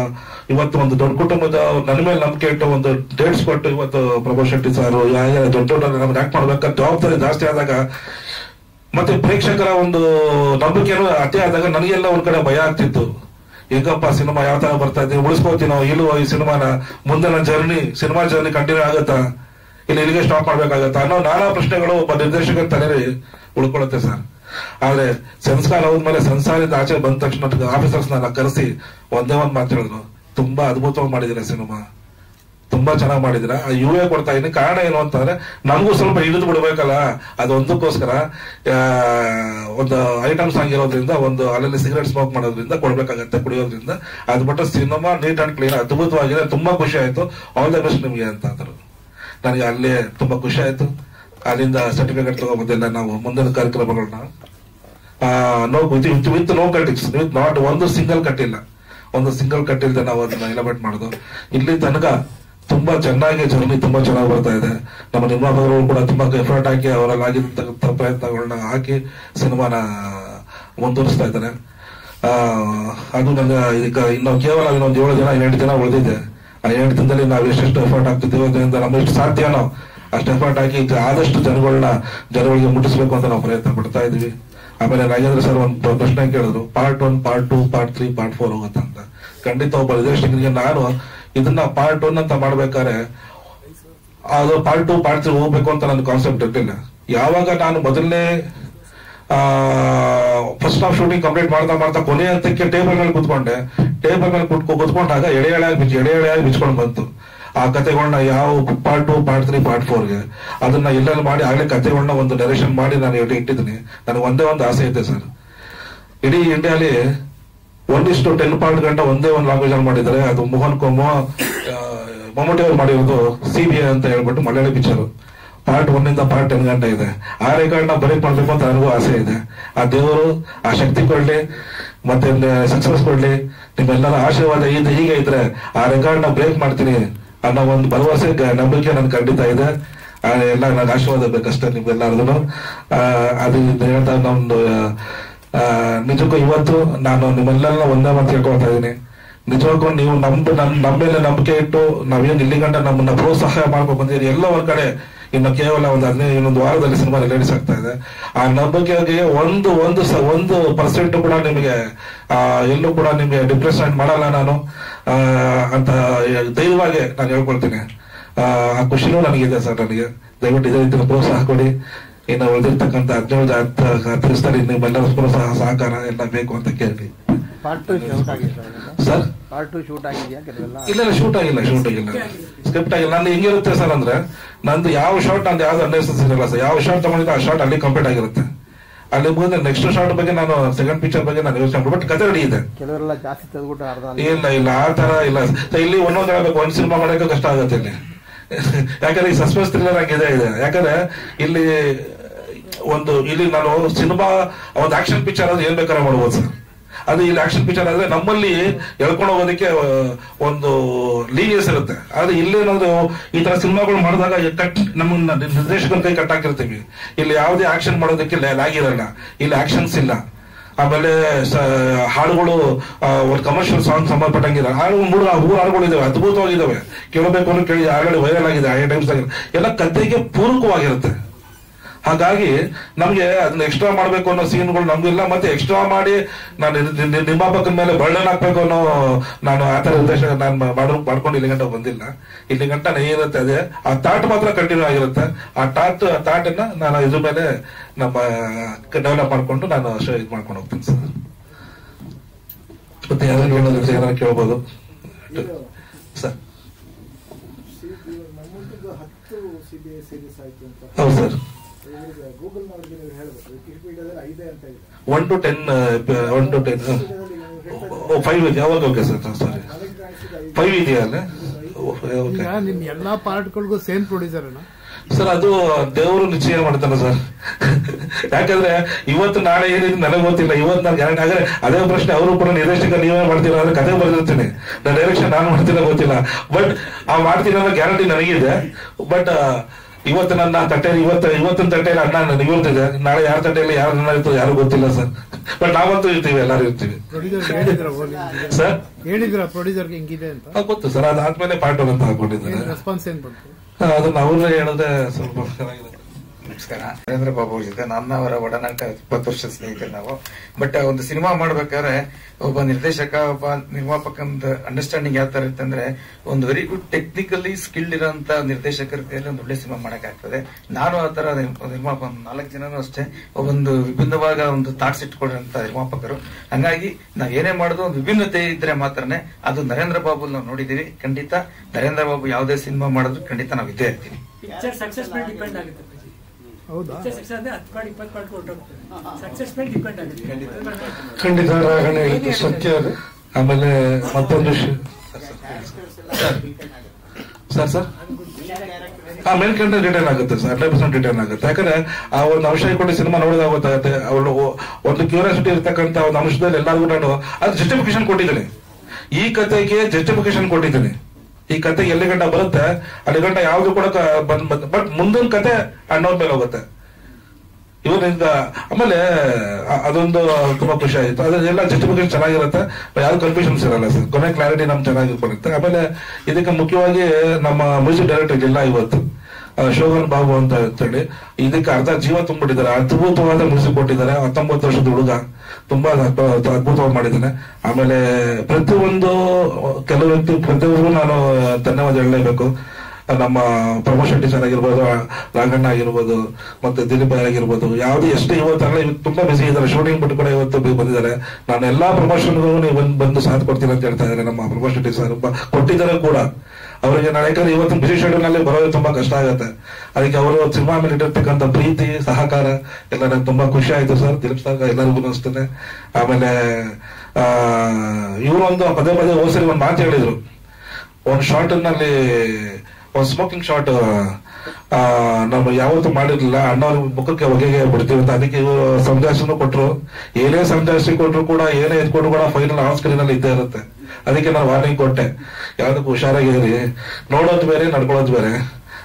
ಇವತ್ತು ಒಂದು ದೊಡ್ಡ ಕುಟುಂಬದ ನನ್ನ ಮೇಲೆ ನಂಬಿಕೆ ಇಟ್ಟು ಒಂದು ಡೇಟ್ಸ್ ಕೊಟ್ಟು ಇವತ್ತು ಪ್ರಭು ಶೆಟ್ಟಿ ಸಾರು ದೊಡ್ಡ ದೊಡ್ಡ ನಮ್ಗೆ ಆಕ್ಟ್ ಮಾಡ್ಬೇಕಂತ ಜವಾಬ್ದಾರಿ ಜಾಸ್ತಿ ಆದಾಗ ಮತ್ತೆ ಪ್ರೇಕ್ಷಕರ ಒಂದು ನಂಬಿಕೆನೂ ಅತಿ ಆದಾಗ ನನಗೆಲ್ಲ ಒಂದ್ ಕಡೆ ಭಯ ಆಗ್ತಿತ್ತು. ಹೇಗಪ್ಪ ಸಿನಿಮಾ ಯಾವ ತರ ಬರ್ತಾ ಇದೆ, ಉಳಿಸ್ಕೋತೀನೋ ಇಲ್ಲೋ ಈ ಸಿನಿಮಾನ, ಮುಂದೆ ನನ್ನ ಸಿನಿಮಾ ಜರ್ನಿ ಕಂಟಿನ್ಯೂ ಆಗತ್ತಾ, ಇಲ್ಲ ಇಲ್ಲಿಗೆ ಸ್ಟಾಪ್ ಮಾಡ್ಬೇಕಾಗತ್ತಾ ಅನ್ನೋ ನಾನಾ ಪ್ರಶ್ನೆಗಳು ಒಬ್ಬ ನಿರ್ದೇಶಕರ ತಲೆಯಲ್ಲಿ ಉಳ್ಕೊಳ್ಳುತ್ತೆ ಸರ್. ಆದ್ರೆ ಸಂಸ್ಕಾರ ಹೋದ್ಮೇಲೆ ಸಂಸಾರದ ಆಚೆ ಬಂದ ತಕ್ಷಣ ಆಫೀಸರ್ಸ್ ನನ್ನ ಕರೆಸಿ ಒಂದೇ ಒಂದ್ ಮಾತು ಹೇಳಿದ್ರು, ತುಂಬಾ ಅದ್ಭುತವಾಗಿ ಮಾಡಿದಿರ ಸಿನಿಮಾ, ತುಂಬಾ ಚೆನ್ನಾಗಿ ಮಾಡಿದಿರ. ಯುವೇ ಕೊಡ್ತಾ ಇದೀನಿ. ಕಾರಣ ಏನು ಅಂತಂದ್ರೆ ನಮಗೂ ಸ್ವಲ್ಪ ಹಿಡಿದು ಬಿಡ್ಬೇಕಲ್ಲ, ಅದೊಂದಕ್ಕೋಸ್ಕರ ಒಂದು ಐಟಮ್ ಸಾಂಗ್ ಇರೋದ್ರಿಂದ, ಒಂದು ಅಲ್ಲಲ್ಲಿ ಸಿಗರೇಟ್ ಸ್ಮೋಕ್ ಮಾಡೋದ್ರಿಂದ ಕೊಡ್ಬೇಕಾಗತ್ತೆ, ಕುಡಿಯೋದ್ರಿಂದ. ಅದು ಬಿಟ್ಟು ಸಿನಿಮಾ ನೀಟ್ ಅಂಡ್ ಕ್ಲೀನ್ ಅದ್ಭುತವಾಗಿದೆ, ತುಂಬಾ ಖುಷಿ ಆಯ್ತು, ಆಲ್ ದ ಬೆಸ್ಟ್ ನಿಮ್ಗೆ ಅಂತ ಅಂದ್ರು. ನನಗೆ ಅಲ್ಲೇ ತುಂಬಾ ಖುಷಿ ಆಯ್ತು. ಅಲ್ಲಿಂದ ಸರ್ಟಿಫಿಕೇಟ್ ತಗೊಂಡ್ಬಂದಿಲ್ಲ ನಾವು ಮುಂದಿನ ಕಾರ್ಯಕ್ರಮಗಳನ್ನ with no cuttings, with not ಒಂದು ಸಿಂಗಲ್ ಕಟ್ಟಿಲ್ದೆ ನಾವು ಅದನ್ನ ಎಲಬೇಟ್ ಮಾಡೋದು. ಇಲ್ಲಿ ತನಕ ತುಂಬಾ ಚೆನ್ನಾಗಿ ಜರ್ನಿ ತುಂಬಾ ಚೆನ್ನಾಗಿ ಬರ್ತಾ ಇದೆ. ನಮ್ಮ ನಿರ್ಮಾಪಕರು ಕೂಡ ತುಂಬಾ ಎಫರ್ಟ್ ಹಾಕಿ ಅವರಲ್ಲಿ ಆಗಿದ್ದಂತ ಪ್ರಯತ್ನಗಳನ್ನ ಹಾಕಿ ಸಿನಿಮಾನ ಮುಂದುವರಿಸ್ತಾ ಇದ್ದಾರೆ. ಅದು ನನಗೆ ಈಗ ಇನ್ನು ಕೇವಲ ಇನ್ನೊಂದು 7 ದಿನ ಉಳಿದಿದೆ. ಆ 7 ದಿನದಲ್ಲಿ ನಾವು ಎಷ್ಟೆಷ್ಟು ಎಫರ್ಟ್ ಹಾಕ್ತಿದ್ದೀವಿ, ಅದರಿಂದ ನಮ್ಗೆ ಎಷ್ಟು ಸಾಧ್ಯನೋ ಅಷ್ಟು ಎಫರ್ಟ್ ಹಾಕಿ ಆದಷ್ಟು ಜನಗಳಿಗೆ ಮುಟ್ಟಿಸ್ಬೇಕು ಅಂತ ನಾವು ಪ್ರಯತ್ನ ಪಡ್ತಾ ಇದೀವಿ. ಆಮೇಲೆ ನಾಗೇಂದ್ರ ಸರ್ ಒಂದು ಪ್ರಶ್ನೆ ಕೇಳಿದ್ರು, ಪಾರ್ಟ್ 1, ಪಾರ್ಟ್ 2, ಪಾರ್ಟ್ 3, ಪಾರ್ಟ್ 4 ಹೋಗುತ್ತಂತ. ಖಂಡಿತ ಒಬ್ಬ ನಿರ್ದೇಶಕರಿಗೆ ನಾನು ಇದನ್ನ ಪಾರ್ಟ್ 1 ಅಂತ ಮಾಡ್ಬೇಕಾದ್ರೆ ಅದು ಪಾರ್ಟ್ 2, ಪಾರ್ಟ್ 3 ಹೋಗ್ಬೇಕು ಅಂತ ನನ್ನ ಕಾನ್ಸೆಪ್ಟ್ ಇರ್ಲಿಲ್ಲ. ಯಾವಾಗ ನಾನು ಮೊದಲನೇ ಫಸ್ಟ್ ಹಾಫ್ ಶೂಟಿಂಗ್ ಕಂಪ್ಲೀಟ್ ಮಾಡ್ತಾ ಕೊನೆ ಹಂತಕ್ಕೆ ಟೇಬಲ್ ಮೇಲೆ ಕುತ್ಕೊಂಡಾಗ ಎಳೆಯಾಗಿ ಬಿಚ್ಕೊಂಡು ಬಂತು ಆ ಕತೆಗಳನ್ನ, ಯಾವ ಪಾರ್ಟ್ 2, ಪಾರ್ಟ್ 3, ಪಾರ್ಟ್ 4ಗೆ ಅದನ್ನ ಎಲ್ಲೆಲ್ಲ ಮಾಡಿ ಆಗಲೇ ಕತೆಗಳನ್ನ ಒಂದು ಡೈರೆಕ್ಷನ್ ಮಾಡಿ ನಾನು ಇಟ್ಟಿದ್ದೀನಿ. ನನಗೆ ಒಂದೇ ಒಂದು ಆಸೆ ಇದೆ ಸರ್, ಇಡೀ ಇಂಡಿಯಾಲಿ 1:10 ಪಾರ್ಟ್ ಗಂಟ ಒಂದೇ ಒಂದು ಲ್ಯಾಂಗ್ವೇಜ್ ಅಲ್ಲಿ ಮಾಡಿದ್ದಾರೆ. ಅದು ಮಮ್ಮೂಟಿ ಅವ್ರು ಮಾಡಿರೋದು CBI ಅಂತ ಹೇಳ್ಬಿಟ್ಟು ಮಲಯಾಳಿ ಪಿಕ್ಚರ್. ಪಾರ್ಟ್ 1 ಇಂದ ಪಾರ್ಟ್ 10 ಗಂಟೆ ಇದೆ. ಆ ರೆಕಾರ್ಡ್ನ ಬ್ರೇಕ್ ಮಾಡ್ಬೇಕು ಅಂತ ನನಗೂ ಆಸೆ ಇದೆ. ಆ ದೇವರು ಆ ಶಕ್ತಿ ಕೊಡ್ಲಿ, ಮತ್ತೆ ಸಕ್ಸಸ್ ಕೊಡ್ಲಿ. ನಿಮ್ಮೆಲ್ಲರ ಆಶೀರ್ವಾದ ಹೀಗೆ ಇದ್ರೆ ಆ ರೆಕಾರ್ಡ್ನ ಬ್ರೇಕ್ ಮಾಡ್ತೀನಿ ಅನ್ನೋ ಒಂದು ಭರವಸೆ, ನಂಬಿಕೆ ನನ್ ಖಂಡಿತ ಇದೆ. ಎಲ್ಲ ನನಗೆ ಆಶೀರ್ವಾದ ಬೇಕಷ್ಟೇ ನಿಮ್ಗೆಲ್ಲರಿಗೂ. ಅದು ಹೇಳ್ತಾ ನಮ್ದು ನಿಜಕ್ಕೂ ಇವತ್ತು ನಾನು ನಿಮ್ಮೆಲ್ಲ ಒಂದೇ ಮಾತು ಕೇಳ್ಕೊಳ್ತಾ ಇದ್ದೀನಿ. ನಿಜವಾಗ್ಲೂ ನೀವು ನಮ್ಮ ಮೇಲೆ ನಂಬಿಕೆ ಇಟ್ಟು ನಾವೇನು ಇಲ್ಲಿ ಗಂಟ ನಮ್ಮನ್ನ ಪ್ರೋತ್ಸಾಹ ಮಾಡ್ಕೊಂಡು ಬಂದಿರಿ. ಎಲ್ಲ ಒಂದ್ ಕಡೆ ಇನ್ನು ಕೇವಲ ಇನ್ನೊಂದು ವಾರದಲ್ಲಿ ಸಿನಿಮಾ ರಿಲೀಸ್ ಆಗ್ತಾ ಇದೆ. ಆ ನಂಬಿಕೆಗೆ ಒಂದು % ಕೂಡ ನಿಮಗೆ ಎಲ್ಲೂ ಕೂಡ ನಿಮಗೆ ಡಿಪ್ರೆಸ್ಮೆಂಟ್ ಮಾಡಲ್ಲ ನಾನು ಅಂತ ಧೈರ್ಯವಾಗಿ ನಾನು ಹೇಳ್ಕೊಳ್ತೀನಿ. ಆ ಖುಷಿನೂ ನನಗಿದೆ ಸರ್. ನನಗೆ ದಯವಿಟ್ಟು ಇದೇ ರೀತಿ ಪ್ರೋತ್ಸಾಹ ಕೊಡಿ. ಇನ್ನು ಉಳಿದಿರ್ತಕ್ಕಂಥ 15 ದಿವಸದಲ್ಲಿ ನಿಮ್ಮೆಲ್ಲರ ಪ್ರೋತ್ಸಾಹ ಸಹಕಾರ ಎಲ್ಲ ಬೇಕು ಅಂತ ಕೇಳಿ. ಪಾರ್ಟ್ 2 ಶೂಟ್ ಆಗಿದೆ ಸರ್? ಪಾರ್ಟ್ 2 ಶೂಟ್ ಆಗಿದೆಯಾ? ಇಲ್ಲ, ಶೂಟ್ ಆಗಿಲ್ಲ, ಸ್ಕ್ರಿಪ್ಟ್ ಆಗಿಲ್ಲ. ನಂದು ಹೆಂಗಿರುತ್ತೆ ಸರ್ ಅಂದ್ರೆ, ನಂದು ಯಾವ ಶಾರ್ಟ್ ನಂದು ಯಾವ್ದು ಅನ್ನಿಸಿರಲ್ಲ ಸರ್. ಯಾವ ಶಾರ್ಟ್ ತಗೊಂಡಿದ್ದೆ ಆ ಶಾರ್ಟ್ ಅಲ್ಲಿ ಕಂಪ್ಲೀಟ್ ಆಗಿರುತ್ತೆ. ಅಲ್ಲಿ ಮುಂದೆ ನೆಕ್ಸ್ಟ್ ಶಾರ್ಟ್ ಬಗ್ಗೆ ನಾನು ಸೆಕೆಂಡ್ ಪಿಕ್ಚರ್ ಬಗ್ಗೆ ನಾನು ಯೋಚನೆ ಮಾಡ್ಬಿಟ್ಟು ಕತೆ ರೆಡಿ ಇದೆ. ಕೆಲವರೆಲ್ಲ ಜಾಸ್ತಿ ತೆಗೆದ್ಬಿಟ್ಟು ಅರ್ಧ ಇಲ್ಲ ಆ ತರ ಇಲ್ಲ. ಇಲ್ಲಿ ಒಂದೊಂದು ಹೇಳ್ಬೇಕು, ಒಂದ್ ಸಿನಿಮಾ ಮಾಡೋಕೆ ಕಷ್ಟ ಆಗುತ್ತೆ ಇಲ್ಲಿ. ಯಾಕಂದ್ರೆ ಈ ಸಸ್ಪೆನ್ಸ್ ಥ್ರಿಲ್ಲರ್ ಆಗಿದೆ. ಯಾಕಂದ್ರೆ ಇಲ್ಲಿ ನಾನು ಸಿನಿಮಾ ಒಂದು ಆಕ್ಷನ್ ಪಿಕ್ಚರ್ ಆದ್ರೆ ಏನ್ ಬೇಕಾದ್ರೆ ಮಾಡ್ಬೋದು ಸರ್. ಅದು ಇಲ್ಲಿ ಆಕ್ಷನ್ ಪಿಕ್ಚರ್ ಆದ್ರೆ ನಮ್ಮಲ್ಲಿ ಎಳ್ಕೊಂಡು ಹೋಗೋದಕ್ಕೆ ಒಂದು ಲೀನಿಯಸ್ ಇರುತ್ತೆ. ಆದ್ರೆ ಇಲ್ಲೇನಾದ್ರು ಈ ತರ ಸಿನಿಮಾಗಳು ಮಾಡಿದಾಗ ನಮ್ಮ ನಿರ್ದೇಶಕರ ಕೈ ಕಟ್ಟಾಕಿರ್ತೀವಿ. ಇಲ್ಲಿ ಯಾವುದೇ ಆಕ್ಷನ್ ಮಾಡೋದಕ್ಕೆ ಲ್ಯಾಗ್ ಇರಲ್ಲ, ಇಲ್ಲಿ ಆಕ್ಷನ್ಸ್ ಇಲ್ಲ. ಆಮೇಲೆ ಹಾಡುಗಳು ಒಂದು ಕಮರ್ಷಿಯಲ್ ಸಾಂಗ್ ಸಂಬಂಧಪಟ್ಟಂಗಿಲ್ಲ. ಮೂರು ಹಾಡುಗಳು ಇದಾವೆ, ಅದ್ಭುತವಾಗಿದ್ದಾವೆ. ಕೇಳಬೇಕು ಅನ್ನೋ ಕೇಳಿ ಆಲ್ರೆಡಿ ವೈರಲ್ ಆಗಿದೆ. ಆ ಟೈಮ್ಸ್ ಎಲ್ಲ ಕಥೆಗೆ ಪೂರಕವಾಗಿರುತ್ತೆ. ಹಾಗಾಗಿ ನಮ್ಗೆ ಅದನ್ನ ಎಕ್ಸ್ಟ್ರಾ ಮಾಡ್ಬೇಕು ಅನ್ನೋ ಸೀನ್ಗಳು ನಮ್ಗಿಲ್ಲ. ಮತ್ತೆ ಎಕ್ಸ್ಟ್ರಾ ಮಾಡಿ ನಾನು ನಿರ್ಮಾಪಕನ ಮೇಲೆ ಬರ್ಡನ್ ಹಾಕ್ಬೇಕು ಅನ್ನೋ ನಾನು ಆತರ ಉದ್ದೇಶ ನಾನು ಮಾಡ್ಕೊಂಡು ಇಲ್ಲಿ ಗಂಟ ಬಂದಿಲ್ಲ. ಇಲ್ಲಿ ಗಂಟ ಏನಿರುತ್ತೆ ಅದೇ ಆ ಥಾಟ್ ಮಾತ್ರ ಕಂಟಿನ್ಯೂ ಆಗಿರುತ್ತೆ. ಆ ಥಾಟನ್ನ ನಾನು ಇದ್ರ ಮೇಲೆ ನಮ್ಮ ಡೆವಲಪ್ ಮಾಡ್ಕೊಂಡು ನಾನು ಇದು ಮಾಡ್ಕೊಂಡು ಹೋಗ್ತೀನಿ ಸರ್. ಮತ್ತೆ ಯಾರು ಕೇಳ್ಬೋದು ಸರ್? ಹೌದು ಸರ್. 1 to 10 5 ಇದೆ. ಯಾವಾಗ? ಓಕೆ ಸರ್, ಸಾರಿ 5 ಇದೆಯಲ್ಲ. ನಿಮ್ ಎಲ್ಲಾ ಪಾರ್ಟ್ಗಳಿಗೂ ಸೇಮ್ ಪ್ರೊಡ್ಯೂಸರ್ ಸರ್? ಅದು ದೇವರು ನಿಶ್ಚಯ ಮಾಡ್ತಾನೆ ಸರ್. ಯಾಕಂದ್ರೆ ಇವತ್ತು ನಾಳೆ ಏನಿದೆ ನನಗೆ ಗೊತ್ತಿಲ್ಲ. ಇವತ್ತು ನಾನು ಗ್ಯಾರಂಟಿ ಆದ್ರೆ ಅದೇ ಪ್ರಶ್ನೆ ಅವರು ಕೂಡ ನಿರ್ದೇಶಕ ನೀವೇ ಮಾಡ್ತೀರಾ ಅಂದ್ರೆ ಕತೆ ಬರೆದಿರ್ತೀನಿ. ನಾನು ಡೈರೆಕ್ಷನ್ ನಾನು ಮಾಡ್ತೀನ ಗೊತ್ತಿಲ್ಲ, ಬಟ್ ಆ ಮಾಡ್ತೀನಿ ಅನ್ನೋ ಗ್ಯಾರಂಟಿ ನನಗಿದೆ. ಬಟ್ ಇವತ್ತು ನನ್ನ ತಟ್ಟೆಯಲ್ಲಿ ಇವತ್ತಿನ ತಟ್ಟೆಯಲ್ಲಿ ಅನ್ನ ನಿಗುತ್ತಿದೆ. ನಾಳೆ ಯಾರ ತಟ್ಟೆಯಲ್ಲಿ ಯಾರು ಅನ್ನ ಇರ್ತದೆ ಯಾರು ಗೊತ್ತಿಲ್ಲ ಸರ್. ಬಟ್ ನಾವಂತೂ ಇರ್ತೀವಿ, ಎಲ್ಲರೂ ಇರ್ತೀವಿ ಸರ್. ಹೇಳಿದ್ರ ಪ್ರೊಡ್ಯೂಸರ್ಗೆ ಹಿಂಗಿದೆ ಅಂತ ಗೊತ್ತು ಸರ್, ಅದಾದ್ಮೇಲೆ ಪಾರ್ಟ್ 1 ಅಂತ ಹಾಕೊಂಡಿದ್ದಾರೆ. ರೆಸ್ಪಾನ್ಸ್ ಏನ್ ಬಂತು? ಅದನ್ನ ಅವ್ರೇ ಹೇಳಿದ್ರೆ ಸ್ವಲ್ಪ ಚೆನ್ನಾಗಿದೆ. ನಮಸ್ಕಾರ. ನರೇಂದ್ರ ಬಾಬು ಅವ್ರ ಜೊತೆ ನನ್ನ ಅವರ ಒಡನಾಟ 20 ವರ್ಷದ ಸ್ನೇಹಿತರು ನಾವು. ಬಟ್ ಒಂದು ಸಿನಿಮಾ ಮಾಡ್ಬೇಕಾದ್ರೆ ಒಬ್ಬ ನಿರ್ದೇಶಕ ಒಬ್ಬ ನಿರ್ಮಾಪಕಂದ ಅಂಡರ್ಸ್ಟ್ಯಾಂಡಿಂಗ್ ಯಾವ ತರ ಇರುತ್ತೆ ಅಂದ್ರೆ, ಒಂದು ವೆರಿ ಗುಡ್ ಟೆಕ್ನಿಕಲಿ ಸ್ಕಿಲ್ಡ್ ಇರೋಂತ ನಿರ್ದೇಶಕರ ಕೈಯಲ್ಲಿ ಒಂದು ಒಳ್ಳೆ ಸಿನಿಮಾ ಮಾಡಕ್ ಆಗ್ತದೆ. ನಾನು ಆ ತರ ನಿರ್ಮಾಪಕ 4 ಜನನು ಅಷ್ಟೇ ಒಂದು ವಿಭಿನ್ನವಾದ ಒಂದು ಥಾಟ್ಸ್ ಇಟ್ಕೊಂಡಿರೋಂತ ನಿರ್ಮಾಪಕರು. ಹಂಗಾಗಿ ನಾವ್ ಏನೇ ಮಾಡೋದು ಒಂದು ವಿಭಿನ್ನತೆ ಇದ್ರೆ ಮಾತ್ರನೇ ಅದು. ನರೇಂದ್ರ ಬಾಬು ನಾವು ನೋಡಿದೀವಿ. ಖಂಡಿತ ನರೇಂದ್ರ ಬಾಬು ಯಾವುದೇ ಸಿನಿಮಾ ಮಾಡಿದ್ರು ಖಂಡಿತ ನಾವು ಇದ್ದೇ ಇರ್ತೀವಿ. ಪಿಕ್ಚರ್ ಸಕ್ಸಸ್ ಮೇಲೆ ಡಿಪೆಂಡ್ ಆಗುತ್ತೆ. ಹೌದಾ? ಸಕ್ಸಸ್ ಅಂದ್ರೆ 10-20 ಸಕ್ಸಸ್ ಮೇಲೆ ಡಿಪೆಂಡ್ ಆಗುತ್ತೆ. ಖಂಡಿತ ರಾಘಣ್ಣ ಹೇಳಿದ್ದು ಸತ್ಯ ಅದು. ಆಮೇಲೆ ಮತ್ತೊಂದು ಸರ್ ಮೇಲ್ಕಂಡ್ರೆ ರಿಟರ್ನ್ ಆಗುತ್ತೆ ಸರ್, 100% ರಿಟರ್ನ್ ಆಗುತ್ತೆ. ಯಾಕಂದ್ರೆ ಆ ಒಂದು ಅಂಶ ಇಟ್ಕೊಂಡು ಸಿನಿಮಾ ನೋಡಿದಾಗ ಗೊತ್ತಾಗುತ್ತೆ. ಅವಳು ಒಂದು ಕ್ಯೂರಿಯಾಸಿಟಿ ಇರ್ತಕ್ಕಂಥ ಒಂದು ಅಂಶದಲ್ಲಿ ಎಲ್ಲರಿಗೂ ನಾನು ಅದು ಜಸ್ಟಿಫಿಕೇಶನ್ ಕೊಟ್ಟಿದ್ದೀನಿ. ಈ ಕತೆಗೆ ಜಸ್ಟಿಫಿಕೇಶನ್ ಕೊಟ್ಟಿದ್ದೀನಿ. ಈ ಕತೆ ಎಲ್ಲಿ ಗಂಟ ಬರುತ್ತೆ ಅಲ್ಲಿ ಗಂಟ ಯಾವ್ದು ಕೂಡ ಬಟ್ ಮುಂದಿನ ಕತೆ ಅಣ್ಣವ್ರ ಮೇಲೆ ಹೋಗುತ್ತೆ ಇವರಿಂದ. ಆಮೇಲೆ ಅದೊಂದು ತುಂಬಾ ಖುಷಿ ಆಯ್ತು. ಅದೆಲ್ಲ ಜಸ್ಟಿಫಿಕೇಶನ್ ಚೆನ್ನಾಗಿರುತ್ತೆ, ಯಾವ್ದು ಕನ್ಫ್ಯೂಷನ್ಸ್ ಇರಲ್ಲ ಸರ್. ಕೊನೆ ಕ್ಲಾರಿಟಿ ನಮ್ಗೆ ಚೆನ್ನಾಗಿರುತ್ತೆ. ಆಮೇಲೆ ಇದಕ್ಕೆ ಮುಖ್ಯವಾಗಿ ನಮ್ಮ ಮ್ಯೂಸಿಕ್ ಡೈರೆಕ್ಟರ್ ಇಲ್ಲ ಇವತ್ತು, ಶೋಭನ್ ಬಾಬು ಅಂತ ಹೇಳಿ. ಇದಕ್ಕೆ ಅರ್ಧ ಜೀವ ತುಂಬಿಟ್ಟಿದ್ದಾರೆ. ಅದ್ಭುತವಾದ ಮ್ಯೂಸಿಕ್ ಕೊಟ್ಟಿದ್ದಾರೆ. 19 ವರ್ಷದ ಹುಡುಗ, ತುಂಬಾ ಅದ್ಭುತವಾಗಿ ಮಾಡಿದ್ದಾನೆ. ಆಮೇಲೆ ಪ್ರತಿಯೊಂದು ಕೆಲವು ವ್ಯಕ್ತಿ ಪ್ರತಿಯೊಬ್ಬರು ನಾನು ಧನ್ಯವಾದ ಹೇಳಲೇಬೇಕು. ನಮ್ಮ ಪ್ರಮೋದ್ ಶೆಟ್ಟಿ ಸರ್ ಆಗಿರ್ಬೋದು, ರಾಘಣ್ಣ ಆಗಿರ್ಬೋದು, ಮತ್ತೆ ದಿಲೀಪ್ ಆಗಿರ್ಬೋದು, ಯಾವ್ದು ಎಷ್ಟೇ ಇವತ್ತಲ್ಲ ತುಂಬಾ ಬಿಸಿ ಇದ್ದಾರೆ. ಶೂಟಿಂಗ್ ಬಿಟ್ಟು ಕೂಡ ಇವತ್ತು ಬಂದಿದ್ದಾರೆ. ನಾನು ಎಲ್ಲಾ ಪ್ರಮೋಷನ್ಗೂ ನೀವು ಬಂದು ಸಾಥ್ ಕೊಡ್ತೀನಿ ಅಂತ ಹೇಳ್ತಾ ಇದ್ದಾರೆ ನಮ್ಮ ಪ್ರಮೋದ್ ಶೆಟ್ಟಿ ಸರ್. ಕೊಟ್ಟಿದ್ದಾರೆ ಕೂಡ ಅವರಿಗೆ. ನಾನು ಯಾಕಂದ್ರೆ ಇವತ್ತು ಬಿಸಿ ಶೆಡ್ಯೂಲ್ ನಲ್ಲಿ ಬರೋದು ತುಂಬಾ ಕಷ್ಟ ಆಗುತ್ತೆ. ಅದಕ್ಕೆ ಅವರು ಸಿನಿಮಾ ಮೇಲೆ ಇಟ್ಟಿರ್ತಕ್ಕಂಥ ಪ್ರೀತಿ ಸಹಕಾರ ಎಲ್ಲ ನನಗೆ ತುಂಬಾ ಖುಷಿ ಆಯ್ತು ಸರ್. ದಿಲೀಪ್ ಸರ್ ಎಲ್ಲರಿಗೂ ಅನಿಸ್ತೇನೆ. ಆಮೇಲೆ ಇವರು ಒಂದು ಪದೇ ಹೋದ್ಸರಿ ಒಂದು ಮಾತು ಹೇಳಿದ್ರು. ಒಂದು ಶಾರ್ಟ್ ನಲ್ಲಿ ಒಂದು ಸ್ಮೋಕಿಂಗ್ ಶಾರ್ಟ್ ನಾವು ಯಾವತ್ತೂ ಮಾಡಿರ್ಲಿಲ್ಲ, ಅಣ್ಣವ್ರ ಮುಖಕ್ಕೆ ಹೊಗೆಗೆ ಬಿಡ್ತೀವಿ ಅಂತ. ಅದಕ್ಕೆ ಇವರು ಸಂಜಾಯಿಸನು ಕೊಟ್ರು. ಏನೇ ಸಂಜಾಯಿಸಿ ಕೊಟ್ರು ಕೂಡ, ಏನೇ ಇದ್ಕೊಟ್ರು ಕೂಡ ಫೈನಲ್ ಆನ್ ಸ್ಕ್ರೀನ್ ಅಲ್ಲಿ ಇದ್ದೇ ಇರುತ್ತೆ. ಅದಕ್ಕೆ ನಾನು ವಾರ್ನಿಂಗ್ ಕೊಟ್ಟೆ, ಯಾವ್ದಕ್ಕೂ ಹುಷಾರಾಗಿರಿ, ನೋಡೋದು ಬೇರೆ ನಡ್ಕೊಳ್ಳೋದು ಬೇರೆ.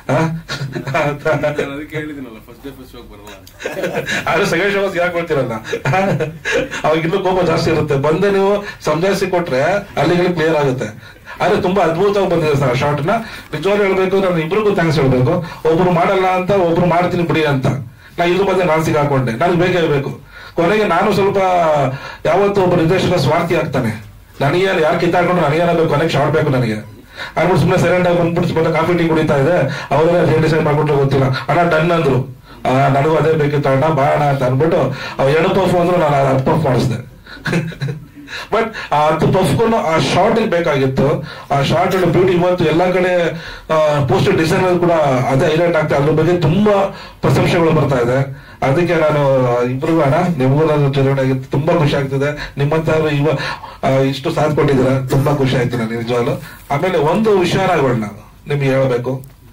ಆದ್ರೆ ಸೆಕೆಂಡ್ ಶೋ ಯಾಕೆ ಕೊಡ್ತಿರಲ್ಲ, ಅವಾಗ ಇನ್ನೂ ಕೋಪ ಜಾಸ್ತಿ ಇರುತ್ತೆ. ಬಂದೆ ನೀವು ಸಂಜಾಯಿಸಿ ಕೊಟ್ರೆ ಅಲ್ಲಿಗೆ ಕ್ಲಿಯರ್ ಆಗುತ್ತೆ. ಆದ್ರೆ ತುಂಬಾ ಅದ್ಭುತವಾಗಿ ಬಂದಿದೆ ಸರ್ ಶಾರ್ಟ್ ನ. ನಿಜವಾಗ್ಲೂ ಹೇಳ್ಬೇಕು, ನಾನು ಇಬ್ರಿಗೂ ಥ್ಯಾಂಕ್ಸ್ ಹೇಳ್ಬೇಕು. ಒಬ್ರು ಮಾಡಲ್ಲ ಅಂತ, ಒಬ್ರು ಮಾಡ್ತೀನಿ ಬಿಡಿ ಅಂತ. ನಾ ಇದ್ರ ಮಧ್ಯೆ ನಾನು ಸಿಗಾಕೊಂಡೆ. ನನಗೆ ಬೇಕೇ ಬೇಕು. ಕೊನೆಗೆ ನಾನು ಸ್ವಲ್ಪ ಯಾವತ್ತು ಒಬ್ಬ ನಿರ್ದೇಶಕ ಸ್ವಾರ್ಥಿ ಆಗ್ತಾನೆ. ನನಗೆ ಯಾರು ಕಿತ್ತಾಡ್ಕೊಂಡು ನನಗೇನಾದ್ರು ಕೊನೆಗೆ ಶಾರ್ಟ್ ಬೇಕು ನನಗೆ ಅನ್ಬಿಟ್ಟು ಸುಮ್ಮನೆ ಸೈಲೆಂಟ್ ಆಗಿ ಬಂದ್ಬಿಟ್ಟು ಸುಮ್ಮನೆ ಕಾಫಿ ಟೀ ಕುಡಿತಾ ಇದೆ. ಅವರೇ ಏನ್ ಡಿಸೈಡ್ ಮಾಡ್ಬಿಟ್ರೆ ಗೊತ್ತಿಲ್ಲ. ಅಣ್ಣ ಡನ್ ಅಂದ್ರು. ನನಗೂ ಅದೇ ಬೇಕಿತ್ತು ಅಣ್ಣ ಬಾ ಅಣ್ಣ ಅಂತ ಅನ್ಬಿಟ್ಟು ಅವ್ 2 ಪಫ್ ಅಂದ್ರು, ನಾನು 10 ಪಫ್ ಮಾಡಿಸಿದೆ. ಬಟ್ ಆ 10 ಪಫ್ಗೂ ಆ ಶಾರ್ಟ್ ಬೇಕಾಗಿತ್ತು. ಆ ಶಾರ್ಟ್ ಬ್ಯೂಟಿ ಇವತ್ತು ಎಲ್ಲಾ ಕಡೆ ಪೋಸ್ಟರ್ ಡಿಸೈನ್ ಕೂಡ ಅದೇ ಹೈಲೈಟ್ ಆಗ್ತದೆ. ಅದ್ರ ಬಗ್ಗೆ ತುಂಬಾ ಪ್ರಶಂಸೆಗಳು ಬರ್ತಾ ಇದೆ. ಅದಕ್ಕೆ ನಾನು ಇಬ್ರಿಗೂ ಅಣ್ಣ ನಿಮಗೂ ನಾನು ಚುನಾವಣೆಯಾಗಿತ್ತು, ತುಂಬಾ ಖುಷಿ ಆಗ್ತಿದೆ. ನಿಮ್ಮಂತ ಇಷ್ಟು ಸಾಥ್ ಕೊಟ್ಟಿದ್ದೀರ, ತುಂಬಾ ಖುಷಿ ಆಯ್ತು ನನಗೆ ನಿಜವಾಗ್ಲು. ಆಮೇಲೆ ಒಂದು ವಿಷಯನ ನಿಮ್ಗೆ ಹೇಳ್ಬೇಕು.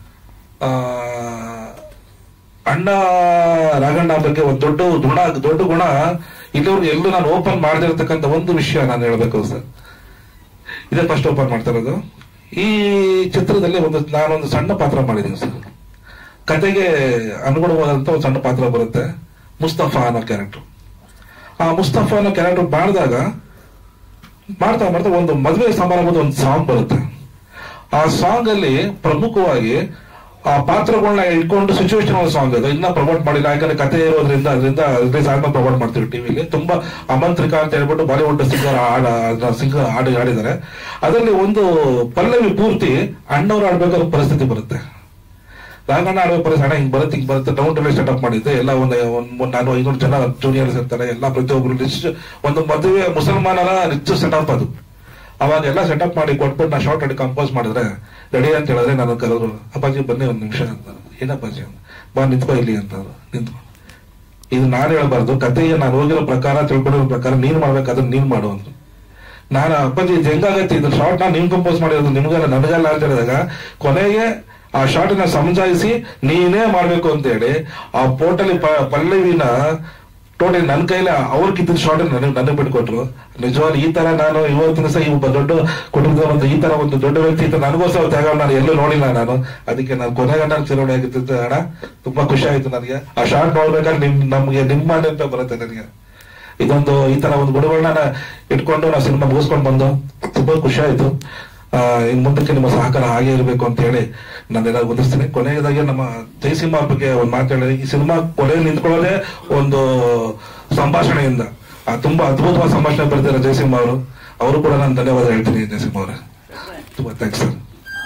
ಅಣ್ಣ ರಾಘಣ್ಣ ಬಗ್ಗೆ ಒಂದು ದೊಡ್ಡ ಗುಣ ಇಲ್ಲಿವ್ರಿಗೆ ಎಲ್ಲೂ ನಾನು ಓಪನ್ ಮಾಡದಿರತಕ್ಕಂಥ ಒಂದು ವಿಷಯ ನಾನು ಹೇಳ್ಬೇಕು ಸರ್. ಇದೇ ಫಸ್ಟ್ ಓಪನ್ ಮಾಡ್ತಾ ಇರೋದು. ಈ ಚಿತ್ರದಲ್ಲಿ ನಾನೊಂದು ಸಣ್ಣ ಪಾತ್ರ ಮಾಡಿದ್ದೀನಿ ಸರ್. ಕತೆಗೆ ಅನುಗುಣವಾದಂತ ಒಂದು ಸಣ್ಣ ಪಾತ್ರ ಬರುತ್ತೆ, ಮುಸ್ತಫಾ ಅನ್ನೋ ಕ್ಯಾರೆಕ್ಟರ್. ಆ ಮುಸ್ತಫಾ ಅನ್ನೋ ಕ್ಯಾರೆಕ್ಟರ್ ಮಾಡ್ತಾ ಒಂದು ಮದುವೆ ಸಮಾರಂಭದ ಒಂದು ಸಾಂಗ್ ಬರುತ್ತೆ. ಆ ಸಾಂಗ್ ಅಲ್ಲಿ ಪ್ರಮುಖವಾಗಿ ಆ ಪಾತ್ರಗಳನ್ನ ಇಟ್ಕೊಂಡು ಸಿಚುವೇಶನ್ ಸಾಂಗ್ ಅದು. ಇನ್ನ ಪ್ರಮೋಟ್ ಮಾಡಿಲ್ಲ, ಯಾಕಂದ್ರೆ ಕತೆ ಇರೋದ್ರಿಂದ ರಿಲೀಸ್ ಆದ್ಮೇಲೆ ಪ್ರಮೋಟ್ ಮಾಡ್ತೀವಿ ಟಿವಿಲಿ. ತುಂಬಾ ಅಮಂತ್ರಿಕಾ ಅಂತ ಹೇಳ್ಬಿಟ್ಟು ಬಾಲಿವುಡ್ ಸಿಂಗರ್ ಹಾಡಿದ್ದಾರೆ. ಅದರಲ್ಲಿ ಒಂದು ಪಲ್ಲವಿ ಪೂರ್ತಿ ಅಣ್ಣವ್ರು ಆಡ್ಬೇಕಾದ ಪರಿಸ್ಥಿತಿ ಬರುತ್ತೆ. ರಾಘಣ್ಣ ಆಡುವ ಪರಿಸ್ಥಿತಿ ಅಣ್ಣ ಹಿಂಗ್ ಬರುತ್ತೆ ಡೌನ್ ಟು ಸೆಟಪ್ ಮಾಡಿದ್ದೆ. ಎಲ್ಲ ಒಂದು 400-500 ಜನ ಜೂನಿಯರ್ಸ್ ಇರ್ತಾರೆ. ಎಲ್ಲ ಪ್ರತಿಯೊಬ್ಬರು ಒಂದು ಮದುವೆ ಮುಸಲ್ಮಾನರ ರಿಚ್ ಸೆಟಪ್ ಅದು. ಅವಾಗ ಎಲ್ಲ ಸೆಟಪ್ ಮಾಡಿ ಕೊಟ್ಬಿಟ್ಟು ನಾ ಶಾರ್ಟ್ ಅಡಿ ಕಂಪೋಸ್ ಮಾಡಿದ್ರೆ ರೆಡಿ ಅಂತ ಹೇಳಿದ್ರೆ ನಾನು ಕರೆದ್ರು, ಅಪ್ಪಾಜಿ ಬನ್ನಿ 1 ನಿಮಿಷ ಅಂತ. ಏನಪ್ಪಾಜಿ ಅಂತ, ಬಾ ನಿಂತ್ಕೋ ಇಲ್ಲಿ ಅಂತ. ನಿಂತ್ಕೊ, ಇದು ನಾನು ಹೇಳ್ಬಾರ್ದು, ಕತೆಗೆ ನಾನು ಹೋಗಿರೋ ಪ್ರಕಾರ ತಿಳ್ಕೊಂಡಿರೋ ಪ್ರಕಾರ ನೀನ್ ಮಾಡ್ಬೇಕಾದ್ರೆ ನೀನ್ ಮಾಡು ಅಂತ. ನಾನು ಅಪ್ಪಾಜಿ ಇದು ಹೆಂಗಾಗತ್ತೆ, ಇದು ಶಾರ್ಟ್ ನಾ ನೀನ್ ಕಂಪೋಸ್ ಮಾಡಿರೋದು ನಿಮ್ಗೆಲ್ಲ ನನಗೆಲ್ಲ ಅಂತ ಹೇಳಿದಾಗ ಕೊನೆಗೆ ಆ ಶಾರ್ಟ್ ನ ಸಮಜಾಯಿಸಿ ನೀನೇ ಮಾಡ್ಬೇಕು ಅಂತ ಹೇಳಿ ಆ ಪೋರ್ಟಲಿ ಪಲ್ಲವಿನ ಟೋಟಲಿ ನನ್ನ ಕೈಲಿ ಅವ್ರಿಗಿದ್ದ ಶಾರ್ಟ್ ನನಗೆ ಬಿಟ್ಕೊಟ್ರು. ನಿಜವಾಗ್ಲೂ ಈ ತರ ನಾನು ಇವತ್ತಿನ ಸಹ ದೊಡ್ಡ ಕುಟುಂಬದ ಒಂದು ಈ ತರ ಒಂದು ದೊಡ್ಡ ವ್ಯಕ್ತಿ ಇತ್ತು ನನಗೋಸ್ಕರ ತ್ಯಾಗ ನಾನು ಎಲ್ಲೂ ನೋಡಿಲ್ಲ ನಾನು. ಅದಕ್ಕೆ ನಾನು ಕೊನೆಗೆ ನಾನು ಚುನಾವಣೆ ಆಗಿತ್ತು ಅಣ್ಣ, ತುಂಬಾ ಖುಷಿ ಆಯ್ತು ನನಗೆ. ಆ ಶಾರ್ಟ್ ನೋಡ್ಬೇಕಾದ್ರೆ ನಮ್ಗೆ ನಿಮ್ಮ ಅಂತ ಬರುತ್ತೆ ನನಗೆ. ಈ ತರ ಒಂದು ಗುಣಗಳನ್ನ ಇಟ್ಕೊಂಡು ನಾವು ಸಿನಿಮಾ ಮುಗಿಸ್ಕೊಂಡು ಬಂದು ತುಂಬಾ ಖುಷಿ ಆಯ್ತು. ಇನ್ ಮುಂದಕ್ಕೆ ನಿಮ್ಮ ಸಹಕಾರ ಹಾಗೆ ಇರಬೇಕು ಅಂತ ಹೇಳಿ ನಾನೆಲ್ಲ ಹೊಂದಿಸ್ತೇನೆ. ಕೊನೆಯದಾಗಿ ನಮ್ಮ ಜಯಸಿಂಹ ಬಗ್ಗೆ ಒಂದು ಮಾತು ಹೇಳಿದ್ರೆ, ಈ ಸಿನಿಮಾ ಕೊನೆಯಲ್ಲಿ ನಿಂತ್ಕೊಳ್ಳೋದೇ ಒಂದು ಸಂಭಾಷಣೆಯಿಂದ. ತುಂಬಾ ಅದ್ಭುತವಾದ ಸಂಭಾಷಣೆ ಬರ್ತಾರೆ ಜಯಸಿಂಹ ಅವರು ಕೂಡ ನಾನು ಧನ್ಯವಾದ ಹೇಳ್ತೀನಿ. ಜಯಸಿಂಹ ಅವರೇ ತುಂಬಾ ಥ್ಯಾಂಕ್ಸ್ ಸರ್.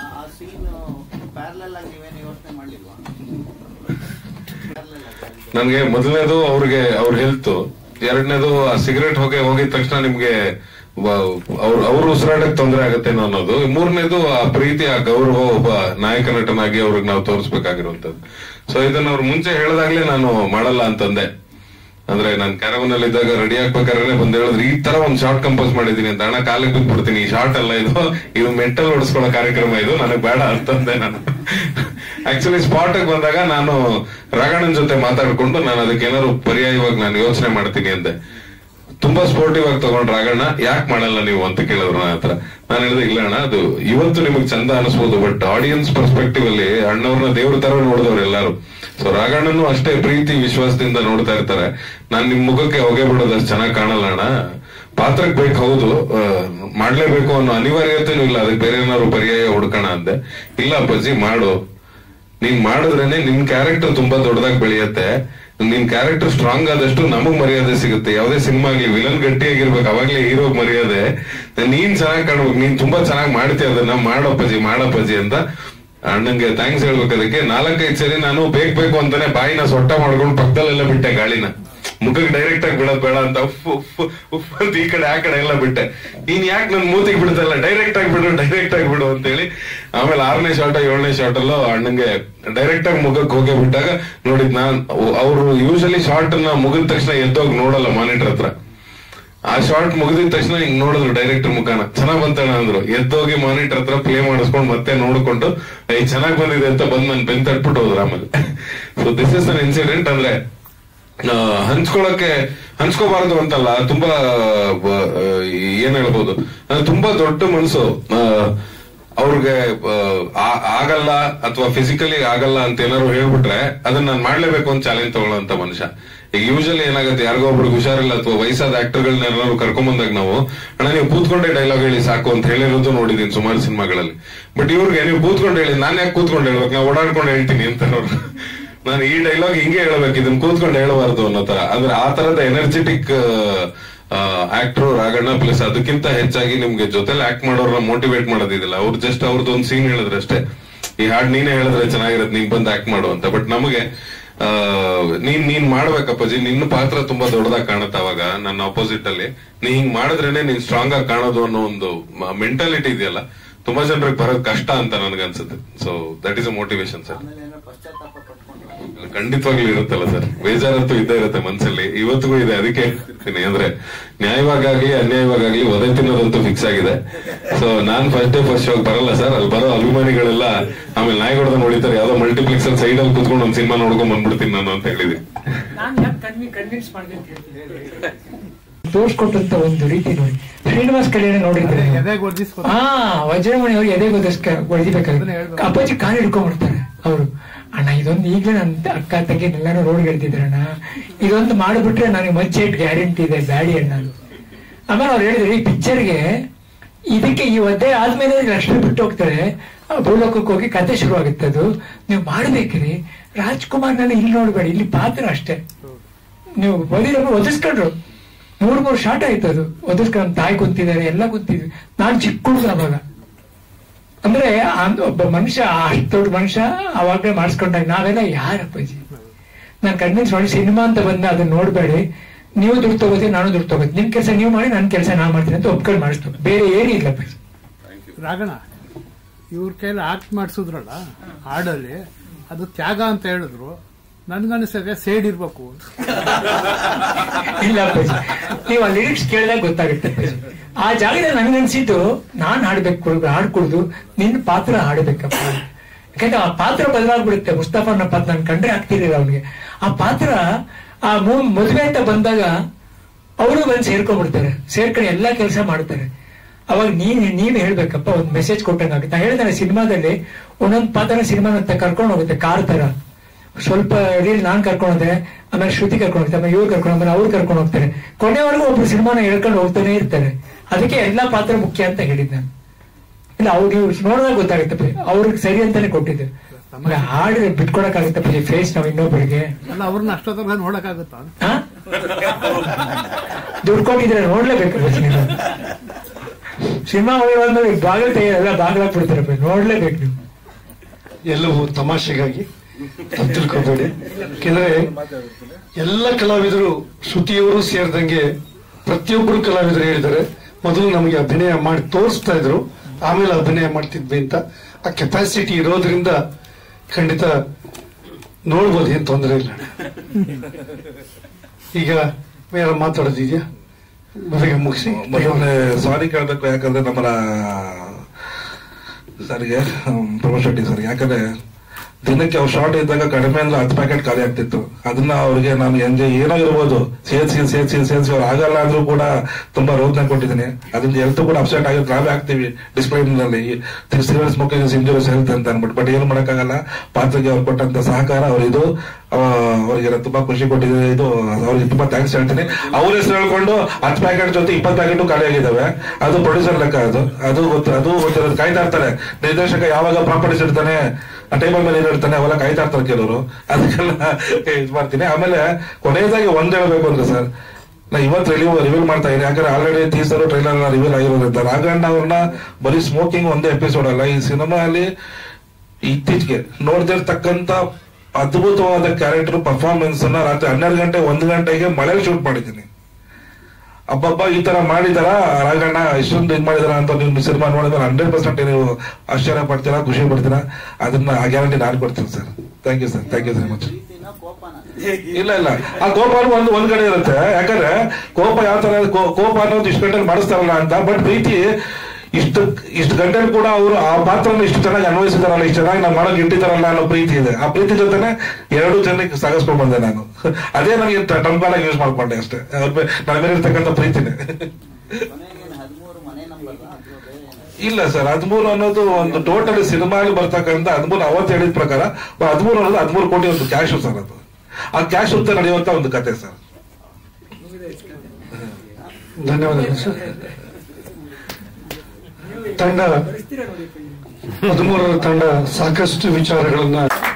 ನನ್ಗೆ ಮೊದಲನೇದು ಅವ್ರ ಹೆಲ್ತ್, ಎರಡನೇದು ಆ ಸಿಗರೇಟ್ ಹೋಗಿದ ತಕ್ಷಣ ನಿಮ್ಗೆ ಅವ್ರ ಉಸಿರಾಟಕ್ಕೆ ತೊಂದರೆ ಆಗತ್ತೇನೋ ಅನ್ನೋದು, ಮೂರನೇದು ಆ ಪ್ರೀತಿ, ಆ ಗೌರವ ಒಬ್ಬ ನಾಯಕ ನಟನಾಗಿ ಅವ್ರಿಗೆ ನಾವು ತೋರಿಸ್ಬೇಕಾಗಿರುವಂತದ್ದು. ಸೊ ಇದನ್ನ ಅವ್ರು ಮುಂಚೆ ಹೇಳಿದಾಗ್ಲೇ ನಾನು ಮಾಡಲ್ಲ ಅಂತಂದೆ. ಅಂದ್ರೆ ನಾನು ಕ್ಯಾರವನ್ ಅಲ್ಲಿ ಇದ್ದಾಗ ರೆಡಿ ಆಗ್ಬೇಕಾದ್ರೆ ಬಂದ್ ಹೇಳಿದ್ರೆ ಈ ತರ ಒಂದ್ ಶಾರ್ಟ್ ಕಂಪೋಸ್ ಮಾಡಿದೀನಿ ಅಂತ. ಅಣ್ಣ ಕಾಲಿಗೆ ಬಿಟ್ಬಿಡ್ತೀನಿ, ಈ ಶಾರ್ಟ್ ಅಲ್ಲ ಇದು ಮೆಂಟಲ್ ಹೊಡಿಸ್ಕೊಳ್ಳೋ ಕಾರ್ಯಕ್ರಮ, ಇದು ನನಗೆ ಬೇಡ ಅಂತಂದೆ ನಾನು. ಆಕ್ಚುಲಿ ಸ್ಪಾಟ್ ಬಂದಾಗ ನಾನು ರಾಘಣ್ಣನ್ ಜೊತೆ ಮಾತಾಡ್ಕೊಂಡು ನಾನು ಅದಕ್ಕೆ ಏನಾದ್ರು ಪರ್ಯಾಯವಾಗಿ ನಾನು ಯೋಚನೆ ಮಾಡ್ತೀನಿ ಅಂದೆ. ತುಂಬಾ ಸ್ಪೋರ್ಟಿವ್ ಆಗಿ ತಗೊಂಡ್ ರಾಘಣ್ಣ, ಯಾಕೆ ಮಾಡಲ್ಲ ನೀವು ಅಂತ ಕೇಳಿದ್ರು ನನ್ನ ಹತ್ರ. ನಾನು ಹೇಳಿದೆ, ಇಲ್ಲ ಅಣ್ಣ, ಅದು ಇವತ್ತು ನಿಮಗ್ ಚಂದ ಅನಿಸ್ಬೋದು, ಬಟ್ ಆಡಿಯನ್ಸ್ ಪರ್ಸ್ಪೆಕ್ಟಿವ್ ಅಲ್ಲಿ ಅಣ್ಣವ್ರನ್ನ ದೇವ್ರ ತರ ನೋಡಿದವ್ರು ಎಲ್ಲಾರು. ಸೊ ರಾಘಣ್ಣನು ಅಷ್ಟೇ ಪ್ರೀತಿ ವಿಶ್ವಾಸದಿಂದ ನೋಡ್ತಾ ಇರ್ತಾರೆ. ನಾನ್ ನಿಮ್ ಮುಖಕ್ಕೆ ಹೊಗೆ ಬಿಡೋದು ಅಷ್ಟು ಚೆನ್ನಾಗಿ ಕಾಣಲ್ಲ ಅಣ್ಣ, ಪಾತ್ರಕ್ಕೆ ಬೇಕು, ಹೌದು ಮಾಡ್ಲೇಬೇಕು ಅನ್ನೋ ಅನಿವಾರ್ಯತೆನೂ ಇಲ್ಲ, ಅದಕ್ಕೆ ಬೇರೆ ಏನಾದ್ರು ಪರ್ಯಾಯ ಹುಡ್ಕೋಣ ಅಂದೆ. ಇಲ್ಲ ಅಪ್ಪಾಜಿ ಮಾಡು, ನೀನ್ ಮಾಡಿದ್ರೇನೆ ನಿನ್ ಕ್ಯಾರೆಕ್ಟರ್ ತುಂಬಾ ದೊಡ್ಡದಾಗಿ ಬೆಳೆಯುತ್ತೆ, ನಿನ್ ಕ್ಯಾರೆಕ್ಟರ್ ಸ್ಟ್ರಾಂಗ್ ಆದಷ್ಟು ನಮಗ್ ಮರ್ಯಾದೆ ಸಿಗುತ್ತೆ. ಯಾವ್ದೇ ಸಿನಿಮಾ ಆಗ್ಲಿ ವಿಲನ್ ಗಟ್ಟಿಯಾಗಿರ್ಬೇಕು, ಅವಾಗ್ಲೇ ಹೀರೋಗ್ ಮರ್ಯಾದೆ. ನೀನ್ ಚೆನ್ನಾಗಿ ಕಾಣ್ಬೇಕು, ನೀನ್ ತುಂಬಾ ಚೆನ್ನಾಗಿ ಮಾಡ್ತೀಯ, ಅದನ್ನ ಮಾಡಪ್ಪಜಿ ಅಂತ ಅಣ್ಣಂಗೆ ಥ್ಯಾಂಕ್ಸ್ ಹೇಳ್ಬೇಕು. ಅದಕ್ಕೆ 4-5 ಸರಿ ನಾನು ಬೇಕು ಅಂತಾನೆ ಬಾಯಿನ ಸೊಟ್ಟ ಮಾಡ್ಕೊಂಡು ಪಕ್ಕದಲ್ಲೆಲ್ಲ ಬಿಟ್ಟೆ, ಗಾಳಿನ ಮುಖಕ್ಕೆ ಡೈರೆಕ್ಟ್ ಆಗಿ ಬಿಡೋದ್ ಬೇಡ ಅಂತ ಉಫ್ ಅಂತ ಈ ಕಡೆ ಆ ಕಡೆ ಎಲ್ಲ ಬಿಟ್ಟೆ. ನೀನ್ ಯಾಕೆ ನನ್ ಮೂತಿಗೆ ಬಿಡ್ತಲ್ಲ, ಡೈರೆಕ್ಟ್ ಆಗಿ ಬಿಡು ಅಂತ ಹೇಳಿ. ಆಮೇಲೆ 6ನೇ ಶಾರ್ಟ್ 7ನೇ ಶಾರ್ಟ್ ಅಲ್ಲೂ ಅಣ್ಣಂಗೆ ಡೈರೆಕ್ಟ್ ಆಗಿ ಮುಖಕ್ಕೆ ಹೋಗೇ ಬಿಟ್ಟಾಗ ನೋಡಿದ್ ಅವ್ರು ಯೂಶಲಿ ಶಾರ್ಟ್ ನ ಮುಗಿದ ತಕ್ಷಣ ಎದ್ದೋಗಿ ನೋಡಲ್ಲ ಮಾನಿಟರ್ ಹತ್ರ. ಆ ಶಾರ್ಟ್ ಮುಗಿದ ತಕ್ಷಣ ಹಿಂಗ್ ನೋಡಿದ್ರು ಡೈರೆಕ್ಟರ್ ಮುಖಾನ, ಚೆನ್ನಾಗ್ ಬಂತಣ್ಣ ಅಂದ್ರು. ಎದ್ದೋಗಿ ಮಾನಿಟರ್ ಹತ್ರ ಪ್ಲೇ ಮಾಡಿಸ್ಕೊಂಡು ಮತ್ತೆ ನೋಡ್ಕೊಂಡು ಚೆನ್ನಾಗ್ ಬಂದಿದೆ ಅಂತ ಬಂದ್ ನನ್ ಬೆನ್ ತಟ್ಬಿಟ್ಟು ಹೋದ್ರು ಆಮೇಲೆ. So this is an incident. ಅಂದ್ರೆ ಹಂಚ್ಕೋಬಾರದು ಅಂತಲ್ಲ, ತುಂಬಾ ಏನ್ ಹೇಳ್ಬೋದು, ತುಂಬಾ ದೊಡ್ಡ ಮನ್ಸು. ಅವ್ರಿಗೆ ಆಗಲ್ಲ ಅಥವಾ ಫಿಸಿಕಲಿ ಆಗಲ್ಲ ಅಂತ ಏನಾದ್ರು ಹೇಳ್ಬಿಟ್ರೆ ಅದನ್ನ ನಾನು ಮಾಡ್ಲೇಬೇಕು ಅಂತ ಚಾಲೆಂಜ್ ತಗೊಳ್ಳೋಂತ ಮನುಷ್ಯ. ಈಗ ಯೂಶಲಿ ಏನಾಗುತ್ತೆ, ಯಾರಿಗೋ ಒಬ್ರಿಗೆ ಹುಷಾರಿಲ್ಲ ಅಥವಾ ವಯಸ್ಸಾದ ಆಕ್ಟರ್ಗಳನ್ನ ಏನಾದ್ರು ಕರ್ಕೊಂಬಂದಾಗ ನಾವು, ಅಣ್ಣ ನೀವು ಕೂತ್ಕೊಂಡೆ ಡೈಲಾಗ್ ಹೇಳಿ ಸಾಕು ಅಂತ ಹೇಳಿರೋದು ನೋಡಿದೀನಿ ಸುಮಾರು ಸಿನಿಮಾಗಳಲ್ಲಿ. ಬಟ್ ಇವ್ರಿಗೆ ನೀವು ಕೂತ್ಕೊಂಡು ಹೇಳಿ, ನಾನ್ ಯಾಕೆ ಕೂತ್ಕೊಂಡು ಹೇಳ್ಬೇಕು, ನಾವು ಓಡಾಡ್ಕೊಂಡು ಹೇಳ್ತೀನಿ ಅಂತ. ನಾನು ಈ ಡೈಲಾಗ್ ಹಿಂಗೆ ಹೇಳ್ಬೇಕು, ಇದನ್ನ ಕೂತ್ಕೊಂಡು ಹೇಳಬಾರ್ದು ಅನ್ನೋ ತರ. ಅಂದ್ರೆ ಆ ತರದ ಎನರ್ಜೆಟಿಕ್ ಆಕ್ಟರ್ ರಾಘಣ್ಣ. ಪ್ಲಸ್ ಅದಕ್ಕಿಂತ ಹೆಚ್ಚಾಗಿ ನಿಮ್ಗೆ ಜೊತೆಲಿ ಆಕ್ಟ್ ಮಾಡೋರ್ನ ಮೋಟಿವೇಟ್ ಮಾಡೋದಿಲ್ಲ. ಅವ್ರು ಜಸ್ಟ್ ಅವ್ರದ್ದು ಒಂದು ಸೀನ್ ಹೇಳಿದ್ರೆ ಅಷ್ಟೇ, ಈ ಹಾಡ್ ನೀನೇ ಹೇಳಿದ್ರೆ ಚೆನ್ನಾಗಿರತ್ತೆ, ನೀನ್ ಬಂದು ಆಕ್ಟ್ ಮಾಡು ಅಂತ. ಬಟ್ ನಮಗೆ ನೀನ್ ಮಾಡ್ಬೇಕಪ್ಪಾಜಿ, ನಿನ್ನ ಪಾತ್ರ ತುಂಬಾ ದೊಡ್ಡದಾಗಿ ಕಾಣುತ್ತೆ ಅವಾಗ ನನ್ನ ಅಪೋಸಿಟ್ ಅಲ್ಲಿ. ನೀ ಹಿಂಗ್ ಮಾಡಿದ್ರೇನೆ ನೀನ್ ಸ್ಟ್ರಾಂಗ್ ಆಗಿ ಕಾಣೋದು ಅನ್ನೋ ಒಂದು ಮೆಂಟಾಲಿಟಿ ಇದೆಯಲ್ಲ, ತುಂಬಾ ಜನರಿಗೆ ಬರೋದು ಕಷ್ಟ ಅಂತ ನನ್ಗನ್ಸುತ್ತೆ. So that is a motivation sir. ಖಂಡಿತವಾಗ್ಲೂ ಇರುತ್ತಲ್ಲ ಸರ್, ಬೇಜಾರಂತೂ ಇದ್ದೇ ಇರುತ್ತೆ ಮನ್ಸಲ್ಲಿ, ಇವತ್ತಿಗೂ ಇದೆ. ಅದಕ್ಕೆ ಹೇಳ್ತಿರ್ತೀನಿ, ಅಂದ್ರೆ ನ್ಯಾಯವಾಗಾಗ್ಲಿ ಅನ್ಯಾಯವಾಗಾಗ್ಲಿ ಒದೆ ತಿನ್ನೋದಂತೂ ಫಿಕ್ಸ್ ಆಗಿದೆ. ಸೊ ನಾನ್ ಫಸ್ಟ್ ಶೋ ಬರಲ್ಲ ಸರ್, ಅಲ್ಲಿ ಬರೋ ಅಭಿಮಾನಿಗಳೆಲ್ಲ ಆಮೇಲೆ ನಾಯಿಗೊಡ್ದ ನೋಡಿತಾರೆ, ಯಾವ್ದೋ ಮಲ್ಟಿಪ್ಲೆಕ್ಸ್ ಅಲ್ಲಿ ಸೈಡ್ ಅಲ್ಲಿ ಕೂತ್ಕೊಂಡು ಒಂದ್ ಸಿನಿಮಾ ನೋಡ್ಕೊಂಡ್ ಬಂದ್ಬಿಡ್ತೀನಿ ನಾನು ಅಂತ ಹೇಳಿದೀನಿ. ತೋರ್ಸ್ಕೊಟ್ಟಂತ ಒಂದು ರೀತಿ ನೋಡಿ, ಶ್ರೀನಿವಾಸ್ ಕಲ್ಯಾಣ ನೋಡಿದ್ರೆ ವಜ್ರಮಣಿ ಅವ್ರು ಎದೆ ಹೊಡಿಬೇಕಾದ್ರೆ ಅಪ್ಪಾಜಿ ಕಾಲು ಹಿಡ್ಕೊಂಡ್ಬಿಡ್ತಾರೆ ಅವರು. ಅಣ್ಣ ಇದೊಂದು ಈಗಲೇ ನನ್ನ ಅಕ್ಕ ತಂಗಿನೆಲ್ಲಾನು ರೋಡ್ ಗೆಳ್ತಿದ್ರಣ್ಣ, ಇದೊಂದು ಮಾಡಿಬಿಟ್ರೆ ನನಗೆ ಮಚ್ಚೇಟ್ ಗ್ಯಾರಂಟಿ ಇದೆ ಬ್ಯಾಡಿ ಅಣ್ಣ. ಆಮೇಲೆ ಅವ್ರು ಹೇಳಿದ್ರು, ಈ ಪಿಕ್ಚರ್ಗೆ ಇದಕ್ಕೆ ಈ ಒದ್ದೆ ಆದ್ಮೇಲೆ ಲಕ್ಷ್ಮಿ ಬಿಟ್ಟು ಹೋಗ್ತಾರೆ, ಭೂಲೋಕಕ್ಕೆ ಹೋಗಿ ಕತೆ ಶುರು ಆಗುತ್ತೆ, ಅದು ನೀವು ಮಾಡ್ಬೇಕ್ರಿ. ರಾಜ್ಕುಮಾರ್ ನನ್ನ ಇಲ್ಲಿ ನೋಡ್ಬೇಡಿ, ಇಲ್ಲಿ ಪಾತ್ರ ಅಷ್ಟೇ. ನೀವು ಒದಿಸ್ಕೊಂಡ್ರು 3 ಶಾರ್ಟ್ ಆಯ್ತು, ಅದು ಒದಿಸ್ಕೊಂಡು ತಾಯಿ ಕುಂತಿದ್ದಾರೆ, ಎಲ್ಲ ಕುಂತಿದ್ವಿ. ನಾನು ಚಿಕ್ಕ ಹುಡುಗ ಅವಾಗ. ಅಂದ್ರೆ ಒಬ್ಬ ಮನುಷ್ಯ ಅಷ್ಟು ದೊಡ್ಡ ಮನುಷ್ಯ ಅವಾಗಲೇ ಮಾಡಿಸ್ಕೊಂಡಾಗ ನಾವೆಲ್ಲ ಯಾರಪ್ಪಾಜಿ. ನಾನು ಕನ್ವಿನ್ಸ್ ಮಾಡಿ ಸಿನಿಮಾ ಅಂತ ಬಂದ ಅದನ್ನ ನೋಡ್ಬೇಡಿ, ನೀವು ದುಡ್ಡು ತಗೋತೀವಿ, ನಾನು ದುಡ್ಡು ತಗೋತೀನಿ, ನಿಮ್ ಕೆಲಸ ನೀವು ಮಾಡಿ, ನನ್ನ ಕೆಲಸ ನಾ ಮಾಡ್ತೀನಿ ಅಂತ ಒಪ್ಕೊಂಡು ಮಾಡಿಸ್ತು, ಬೇರೆ ಏನಿಲ್ಲ ಅಪ್ಪಾಜಿ. ರಾಘಣ್ಣ ಇವ್ರ ಕೈಲಿ ಆಕ್ಟ್ ಮಾಡಿಸಿದ್ರಲ್ಲ ಹಾಡಲ್ಲಿ, ಅದು ತ್ಯಾಗ ಅಂತ ಹೇಳಿದ್ರು. ನನ್ಗನ್ಸಿದ್ರೆ ಸೇಡ್ ಇರ್ಬೇಕು. ಇಲ್ಲ ಅಪ್ಪಾಜಿ, ನೀವು ಆ ಲಿರಿಕ್ಸ್ ಕೇಳಿದಾಗ ಗೊತ್ತಾಗುತ್ತೆ. ಆ ಜಾಗದಲ್ಲಿ ನನ್ಗನ್ಸಿದ್ದು ನಾನ್ ಹಾಡ್ಬೇಕು, ಹಾಡ್ ಕುಡ್ದು ನಿನ್ನ ಪಾತ್ರ ಹಾಡ್ಬೇಕಪ್ಪ. ಯಾಕಂದ್ರೆ ಆ ಪಾತ್ರ ಬದಲಾಗ್ಬಿಡುತ್ತೆ. ಮುಸ್ತಫಾನ ಪಾತ್ರ ನನ್ ಕಂಡ್ರೆ ಆಗ್ತಿರ್ಲಿಲ್ಲ ಅವನಿಗೆ. ಆ ಪಾತ್ರ ಆ ಮದುವೆ ಅಂತ ಬಂದಾಗ ಅವರು ಬಂದು ಸೇರ್ಕೊಂಡ್ಬಿಡ್ತಾರೆ, ಸೇರ್ಕೊಂಡು ಎಲ್ಲಾ ಕೆಲಸ ಮಾಡ್ತಾರೆ. ಅವಾಗ ನೀವ್ ಹೇಳ್ಬೇಕಪ್ಪ, ಒಂದ್ ಮೆಸೇಜ್ ಕೊಟ್ಟಂಗಾಗುತ್ತೆ. ಹೇಳ್ತಾನೆ ಸಿನಿಮಾದಲ್ಲಿ ಒಂದೊಂದ್ ಪಾತ್ರ ಸಿನಿಮಾನಂತ ಕರ್ಕೊಂಡು ಹೋಗುತ್ತೆ, ಕಾರ್ ತರ ಸ್ವಲ್ಪ ರೀಲ್ ನಾನ್ ಕರ್ಕೊಂಡು ಹೋಗ್ತೇನೆ, ಆಮೇಲೆ ಶ್ರುತಿ ಕರ್ಕೊಂಡು ಹೋಗ್ತಾರೆ, ಆಮೇಲೆ ಇವ್ರು ಕರ್ಕೊಂಡು, ಆಮೇಲೆ ಅವ್ರು ಕರ್ಕೊಂಡು ಹೋಗ್ತಾರೆ. ಕೊನೆವರೆಗೂ ಒಬ್ರು ಸಿನಿಮಾನ ಹೇಳ್ಕೊಂಡು ಹೋಗ್ತಾನೆ ಇರ್ತಾರೆ. ಅದಕ್ಕೆ ಎಲ್ಲಾ ಪಾತ್ರ ಮುಖ್ಯ ಅಂತ ಹೇಳಿದ್ ನಾನು. ಇಲ್ಲ ಅವ್ರು ನೋಡಿದಾಗ ಗೊತ್ತಾಗುತ್ತಪ್ಪ ಅವ್ರಿಗೆ ಸರಿ ಅಂತಾನೆ ಕೊಟ್ಟಿದ್ದೆ. ಹಾಡಿದ್ರೆ ಬಿಟ್ಕೊಡಕ್ಕಾಗುತ್ತಪ್ಪ ಫೇಸ್ ನಾವು ಇನ್ನೊಬ್ಬರಿಗೆ. ಅಲ್ಲ ಅವ್ರನ್ನ ಅಷ್ಟೊತ್ತ ನೋಡಕ್ಕಾಗುತ್ತಾ? ದುಡ್ಡು ಕೊಟ್ಟಿದ್ರೆ ನೋಡ್ಲೇಬೇಕಲ್ಲ ಸಿನಿಮಾ. ಸಿನಿಮಾ ಹೋದ್ಮೇಲೆ ಬಾಗಿಲು ತೆಗೆಯಲ್ಲ, ಬಾಗಿಲಾಗ್ಬಿಡ್ತಾರಪ್ಪ, ನೋಡ್ಲೇಬೇಕು ನೀವು. ಎಲ್ಲವೂ ತಮಾಷೆಗಾಗಿ ತಿಳ್ಕೊಬೇಡಿ. ಯಾಕೆಂದ್ರೆ ಎಲ್ಲ ಕಲಾವಿದರು ಶ್ರುತಿಯವರು ಸೇರಿದಂಗೆ ಪ್ರತಿಯೊಬ್ಬರು ಕಲಾವಿದರು ಹೇಳಿದ್ದಾರೆ, ಮೊದಲು ನಮಗೆ ಅಭಿನಯ ಮಾಡಿ ತೋರಿಸ್ತಾ ಇದ್ರು, ಆಮೇಲೆ ಅಭಿನಯ ಮಾಡ್ತಿದ್ವಿ ಅಂತ. ಆ ಕೆಪಾಸಿಟಿ ಇರೋದ್ರಿಂದ ಖಂಡಿತ ನೋಡ್ಬೋದು, ಏನ್ ತೊಂದರೆ ಇಲ್ಲ. ಈಗ ಬೇರೆ ಮಾತಾಡೋದಿದ್ಯಾ? ಬೇಗ ಮುಗಿಸಿ. ಮೊದಲನೇ ಸಾರಿ ಕೇಳಬೇಕು, ಯಾಕಂದ್ರೆ ನಮ್ಮ ಸರ್ಗೆ ಪ್ರಮೋದ್ ಶೆಟ್ಟಿ ಸರ್, ಯಾಕಂದ್ರೆ ದಿನಕ್ಕೆ ಅವ್ರು ಶಾರ್ಟ್ ಇದ್ದಾಗ ಕಡಿಮೆ ಅಂದ್ರೆ 10 ಪ್ಯಾಕೆಟ್ ಖಾಲಿ ಆಗ್ತಿತ್ತು. ಅದನ್ನ ಅವ್ರಿಗೆ ನಾನು ಏನೋ ಇರ್ಬೋದು ಸೇರ್ಸಿ ಅವ್ರು ಆಗಲ್ಲ ಅಂದ್ರೂ ಕೂಡ ತುಂಬಾ ರೋಧನೆ ಕೊಟ್ಟಿದ್ದೀನಿ. ಅದರಿಂದ ಹೆಲ್ತ್ ಕೂಡ ಅಪ್ಸೆಟ್ ಆಗಿ ನಾವೇ ಆಗ್ತೀವಿ ಡಿಸ್ಪ್ಲೇನಲ್ಲಿ ಸಿಗರೇಟ್ ಸ್ಮೋಕಿಂಗ್ ಇಂಜುರೀಸ್ ಹೆಲ್ತ್ ಅಂತ ಅನ್ಬಿಟ್ಟು. ಬಟ್ ಏನು ಮಾಡಕ್ಕಾಗಲ್ಲ, ಪಾತ್ರಕ್ಕೆ ಅವ್ರು ಕೊಟ್ಟಂತ ಸಹಕಾರ ಅವ್ರಿದು ಅವರಿಗೆ ತುಂಬಾ ಖುಷಿ ಕೊಟ್ಟಿದೆ. ಇದು ಅವ್ರಿಗೆ ತುಂಬಾ ಥ್ಯಾಂಕ್ಸ್ ಹೇಳ್ತೀನಿ. ಅವ್ರ ಹೆಸರು ಹೇಳ್ಕೊಂಡು 10 ಪ್ಯಾಕೆಟ್ ಜೊತೆ 20 ಪ್ಯಾಕೆಟ್ ಖಾಲಿ ಆಗಿದ್ದಾವೆ. ಅದು ಪ್ರೊಡ್ಯೂಸರ್ ಲೆಕ್ಕ, ಅದು ಗೊತ್ತಿರೋದು. ಕಾಯ್ತಾ ಇರ್ತಾರೆ ನಿರ್ದೇಶಕ ಯಾವಾಗ ಪ್ರಾಪರ್ಟೀಸ್ ಇರ್ತಾನೆ, ಟೇಬಲ್ ಮೇಲೆ ಇರ್ತಾನೆ, ಅವೆಲ್ಲ ಕಾಯ್ತಾ ಇರ್ತಾರೆ ಕೆಲವರು. ಅದಕ್ಕೆಲ್ಲ ಇದು ಮಾಡ್ತೀನಿ. ಆಮೇಲೆ ಕೊನೆಯದಾಗಿ ಒಂದ್ ಹೇಳ್ಬೇಕು ಅಂದ್ರೆ ಸರ್, ನಾ ಇವತ್ತು ರಿವ್ಯೂ ಮಾಡ್ತಾ ಇದ್ದೀನಿ, ಯಾಕಂದ್ರೆ ಆಲ್ರೆಡಿ ಟೀಸರ್ ಟ್ರೈಲರ್ ರಿವ್ಯೂ ಆಗಿರೋದ್ರಿಂದ. ರಾಘಣ್ಣ ಅವ್ರನ್ನ ಬರೀ ಸ್ಮೋಕಿಂಗ್ ಒಂದೇ ಎಪಿಸೋಡ್ ಅಲ್ಲ, ಈ ಸಿನಿಮಾಲಿ ಇತ್ತೀಚೆಗೆ ನೋಡ್ದಿರ್ತಕ್ಕಂತ ಅದ್ಭುತವಾದ ಕ್ಯಾರೆಕ್ಟರ್ ಪರ್ಫಾರ್ಮೆನ್ಸ್ ಅನ್ನ ರಾತ್ರಿ 12 ಗಂಟೆ 1 ಗಂಟೆಗೆ ಮಳೆಯಲ್ಲಿ ಶೂಟ್ ಮಾಡಿದ್ದೀನಿ. ಅಬ್ಬಬ್ಬ ಈ ತರ ಮಾಡಿದಾರ ರಾಘಣ್ಣ, ಇಷ್ಟೊಂದು ಇದು ಮಾಡಿದಾರ ಅಂತ ನೀವು ಸಿನಿಮಾ ನೋಡಿದ್ರೆ 100% ನೀವು ಆಶ್ಚರ್ಯ ಪಡ್ತೀರಾ, ಖುಷಿ ಪಡ್ತೀರಾ. ಅದನ್ನ ಆ ಗ್ಯಾರಂಟಿ ನಾನು ಕೊಡ್ತೀನಿ sir. Thank you sir, thank you very much. ಇಲ್ಲ ಆ ಕೋಪ ಒಂದ್ ಕಡೆ ಇರುತ್ತೆ. ಯಾಕಂದ್ರೆ ಕೋಪ ಯಾವ ತರ, ಕೋಪ ಅನ್ನೋದು ಇಷ್ಟು ಗಂಟೆಗೆ ಮಾಡಿಸ್ತಾರಲ್ಲ ಅಂತ. ಬಟ್ ಪ್ರೀತಿ ಇಷ್ಟು ಗಂಟೆಲಿ ಕೂಡ ಅವರು ಆ ಪಾತ್ರನ ಇಷ್ಟು ಚೆನ್ನಾಗಿ ಅನ್ವಯಿಸಿದಾರಲ್ಲ, ಇಷ್ಟು ಚೆನ್ನಾಗಿ ನಾವು ಮಾಡೋಕೆ ಇಟ್ಟಿದಾರಲ್ಲ ಅನ್ನೋ ಪ್ರೀತಿ ಇದೆ. ಆ ಪ್ರೀತಿ ಜೊತೆನೆ 2 ಜನಕ್ಕೆ ಸಾಗಿಸ್ಕೊಂಡ್ ಬಂದೆ ನಾನು. ಅದೇ ನನಗೆ ಟಂಪಾಲಾಗಿ ಯೂಸ್ ಮಾಡ್ಕೊಂಡೆ ಅಷ್ಟೇ. ನನ್ನ ಮೇಲೆ ಇರ್ತಕ್ಕಂಥ ಪ್ರೀತಿನೇ. ಇಲ್ಲ ಸರ್, 13 ಅನ್ನೋದು ಒಂದು ಟೋಟಲ್ ಸಿನಿಮಾಲಿ ಬರ್ತಕ್ಕಂಥ 13 ಅವತ್ತು ಹೇಳಿದ ಪ್ರಕಾರ 13 ಅನ್ನೋದು 13 ಕೋಟಿ ಒಂದು ಕ್ಯಾಶ್ ಸರ್. ಅದು ಆ ಕ್ಯಾಶ್ ಸುತ್ತ ನಡೆಯುವಂತ ಒಂದು ಕತೆ ಸರ್. ಧನ್ಯವಾದಗಳು ಸರ್. ತಂಡ 13ರ ತಂಡ ಸಾಕಷ್ಟು ವಿಚಾರಗಳನ್ನ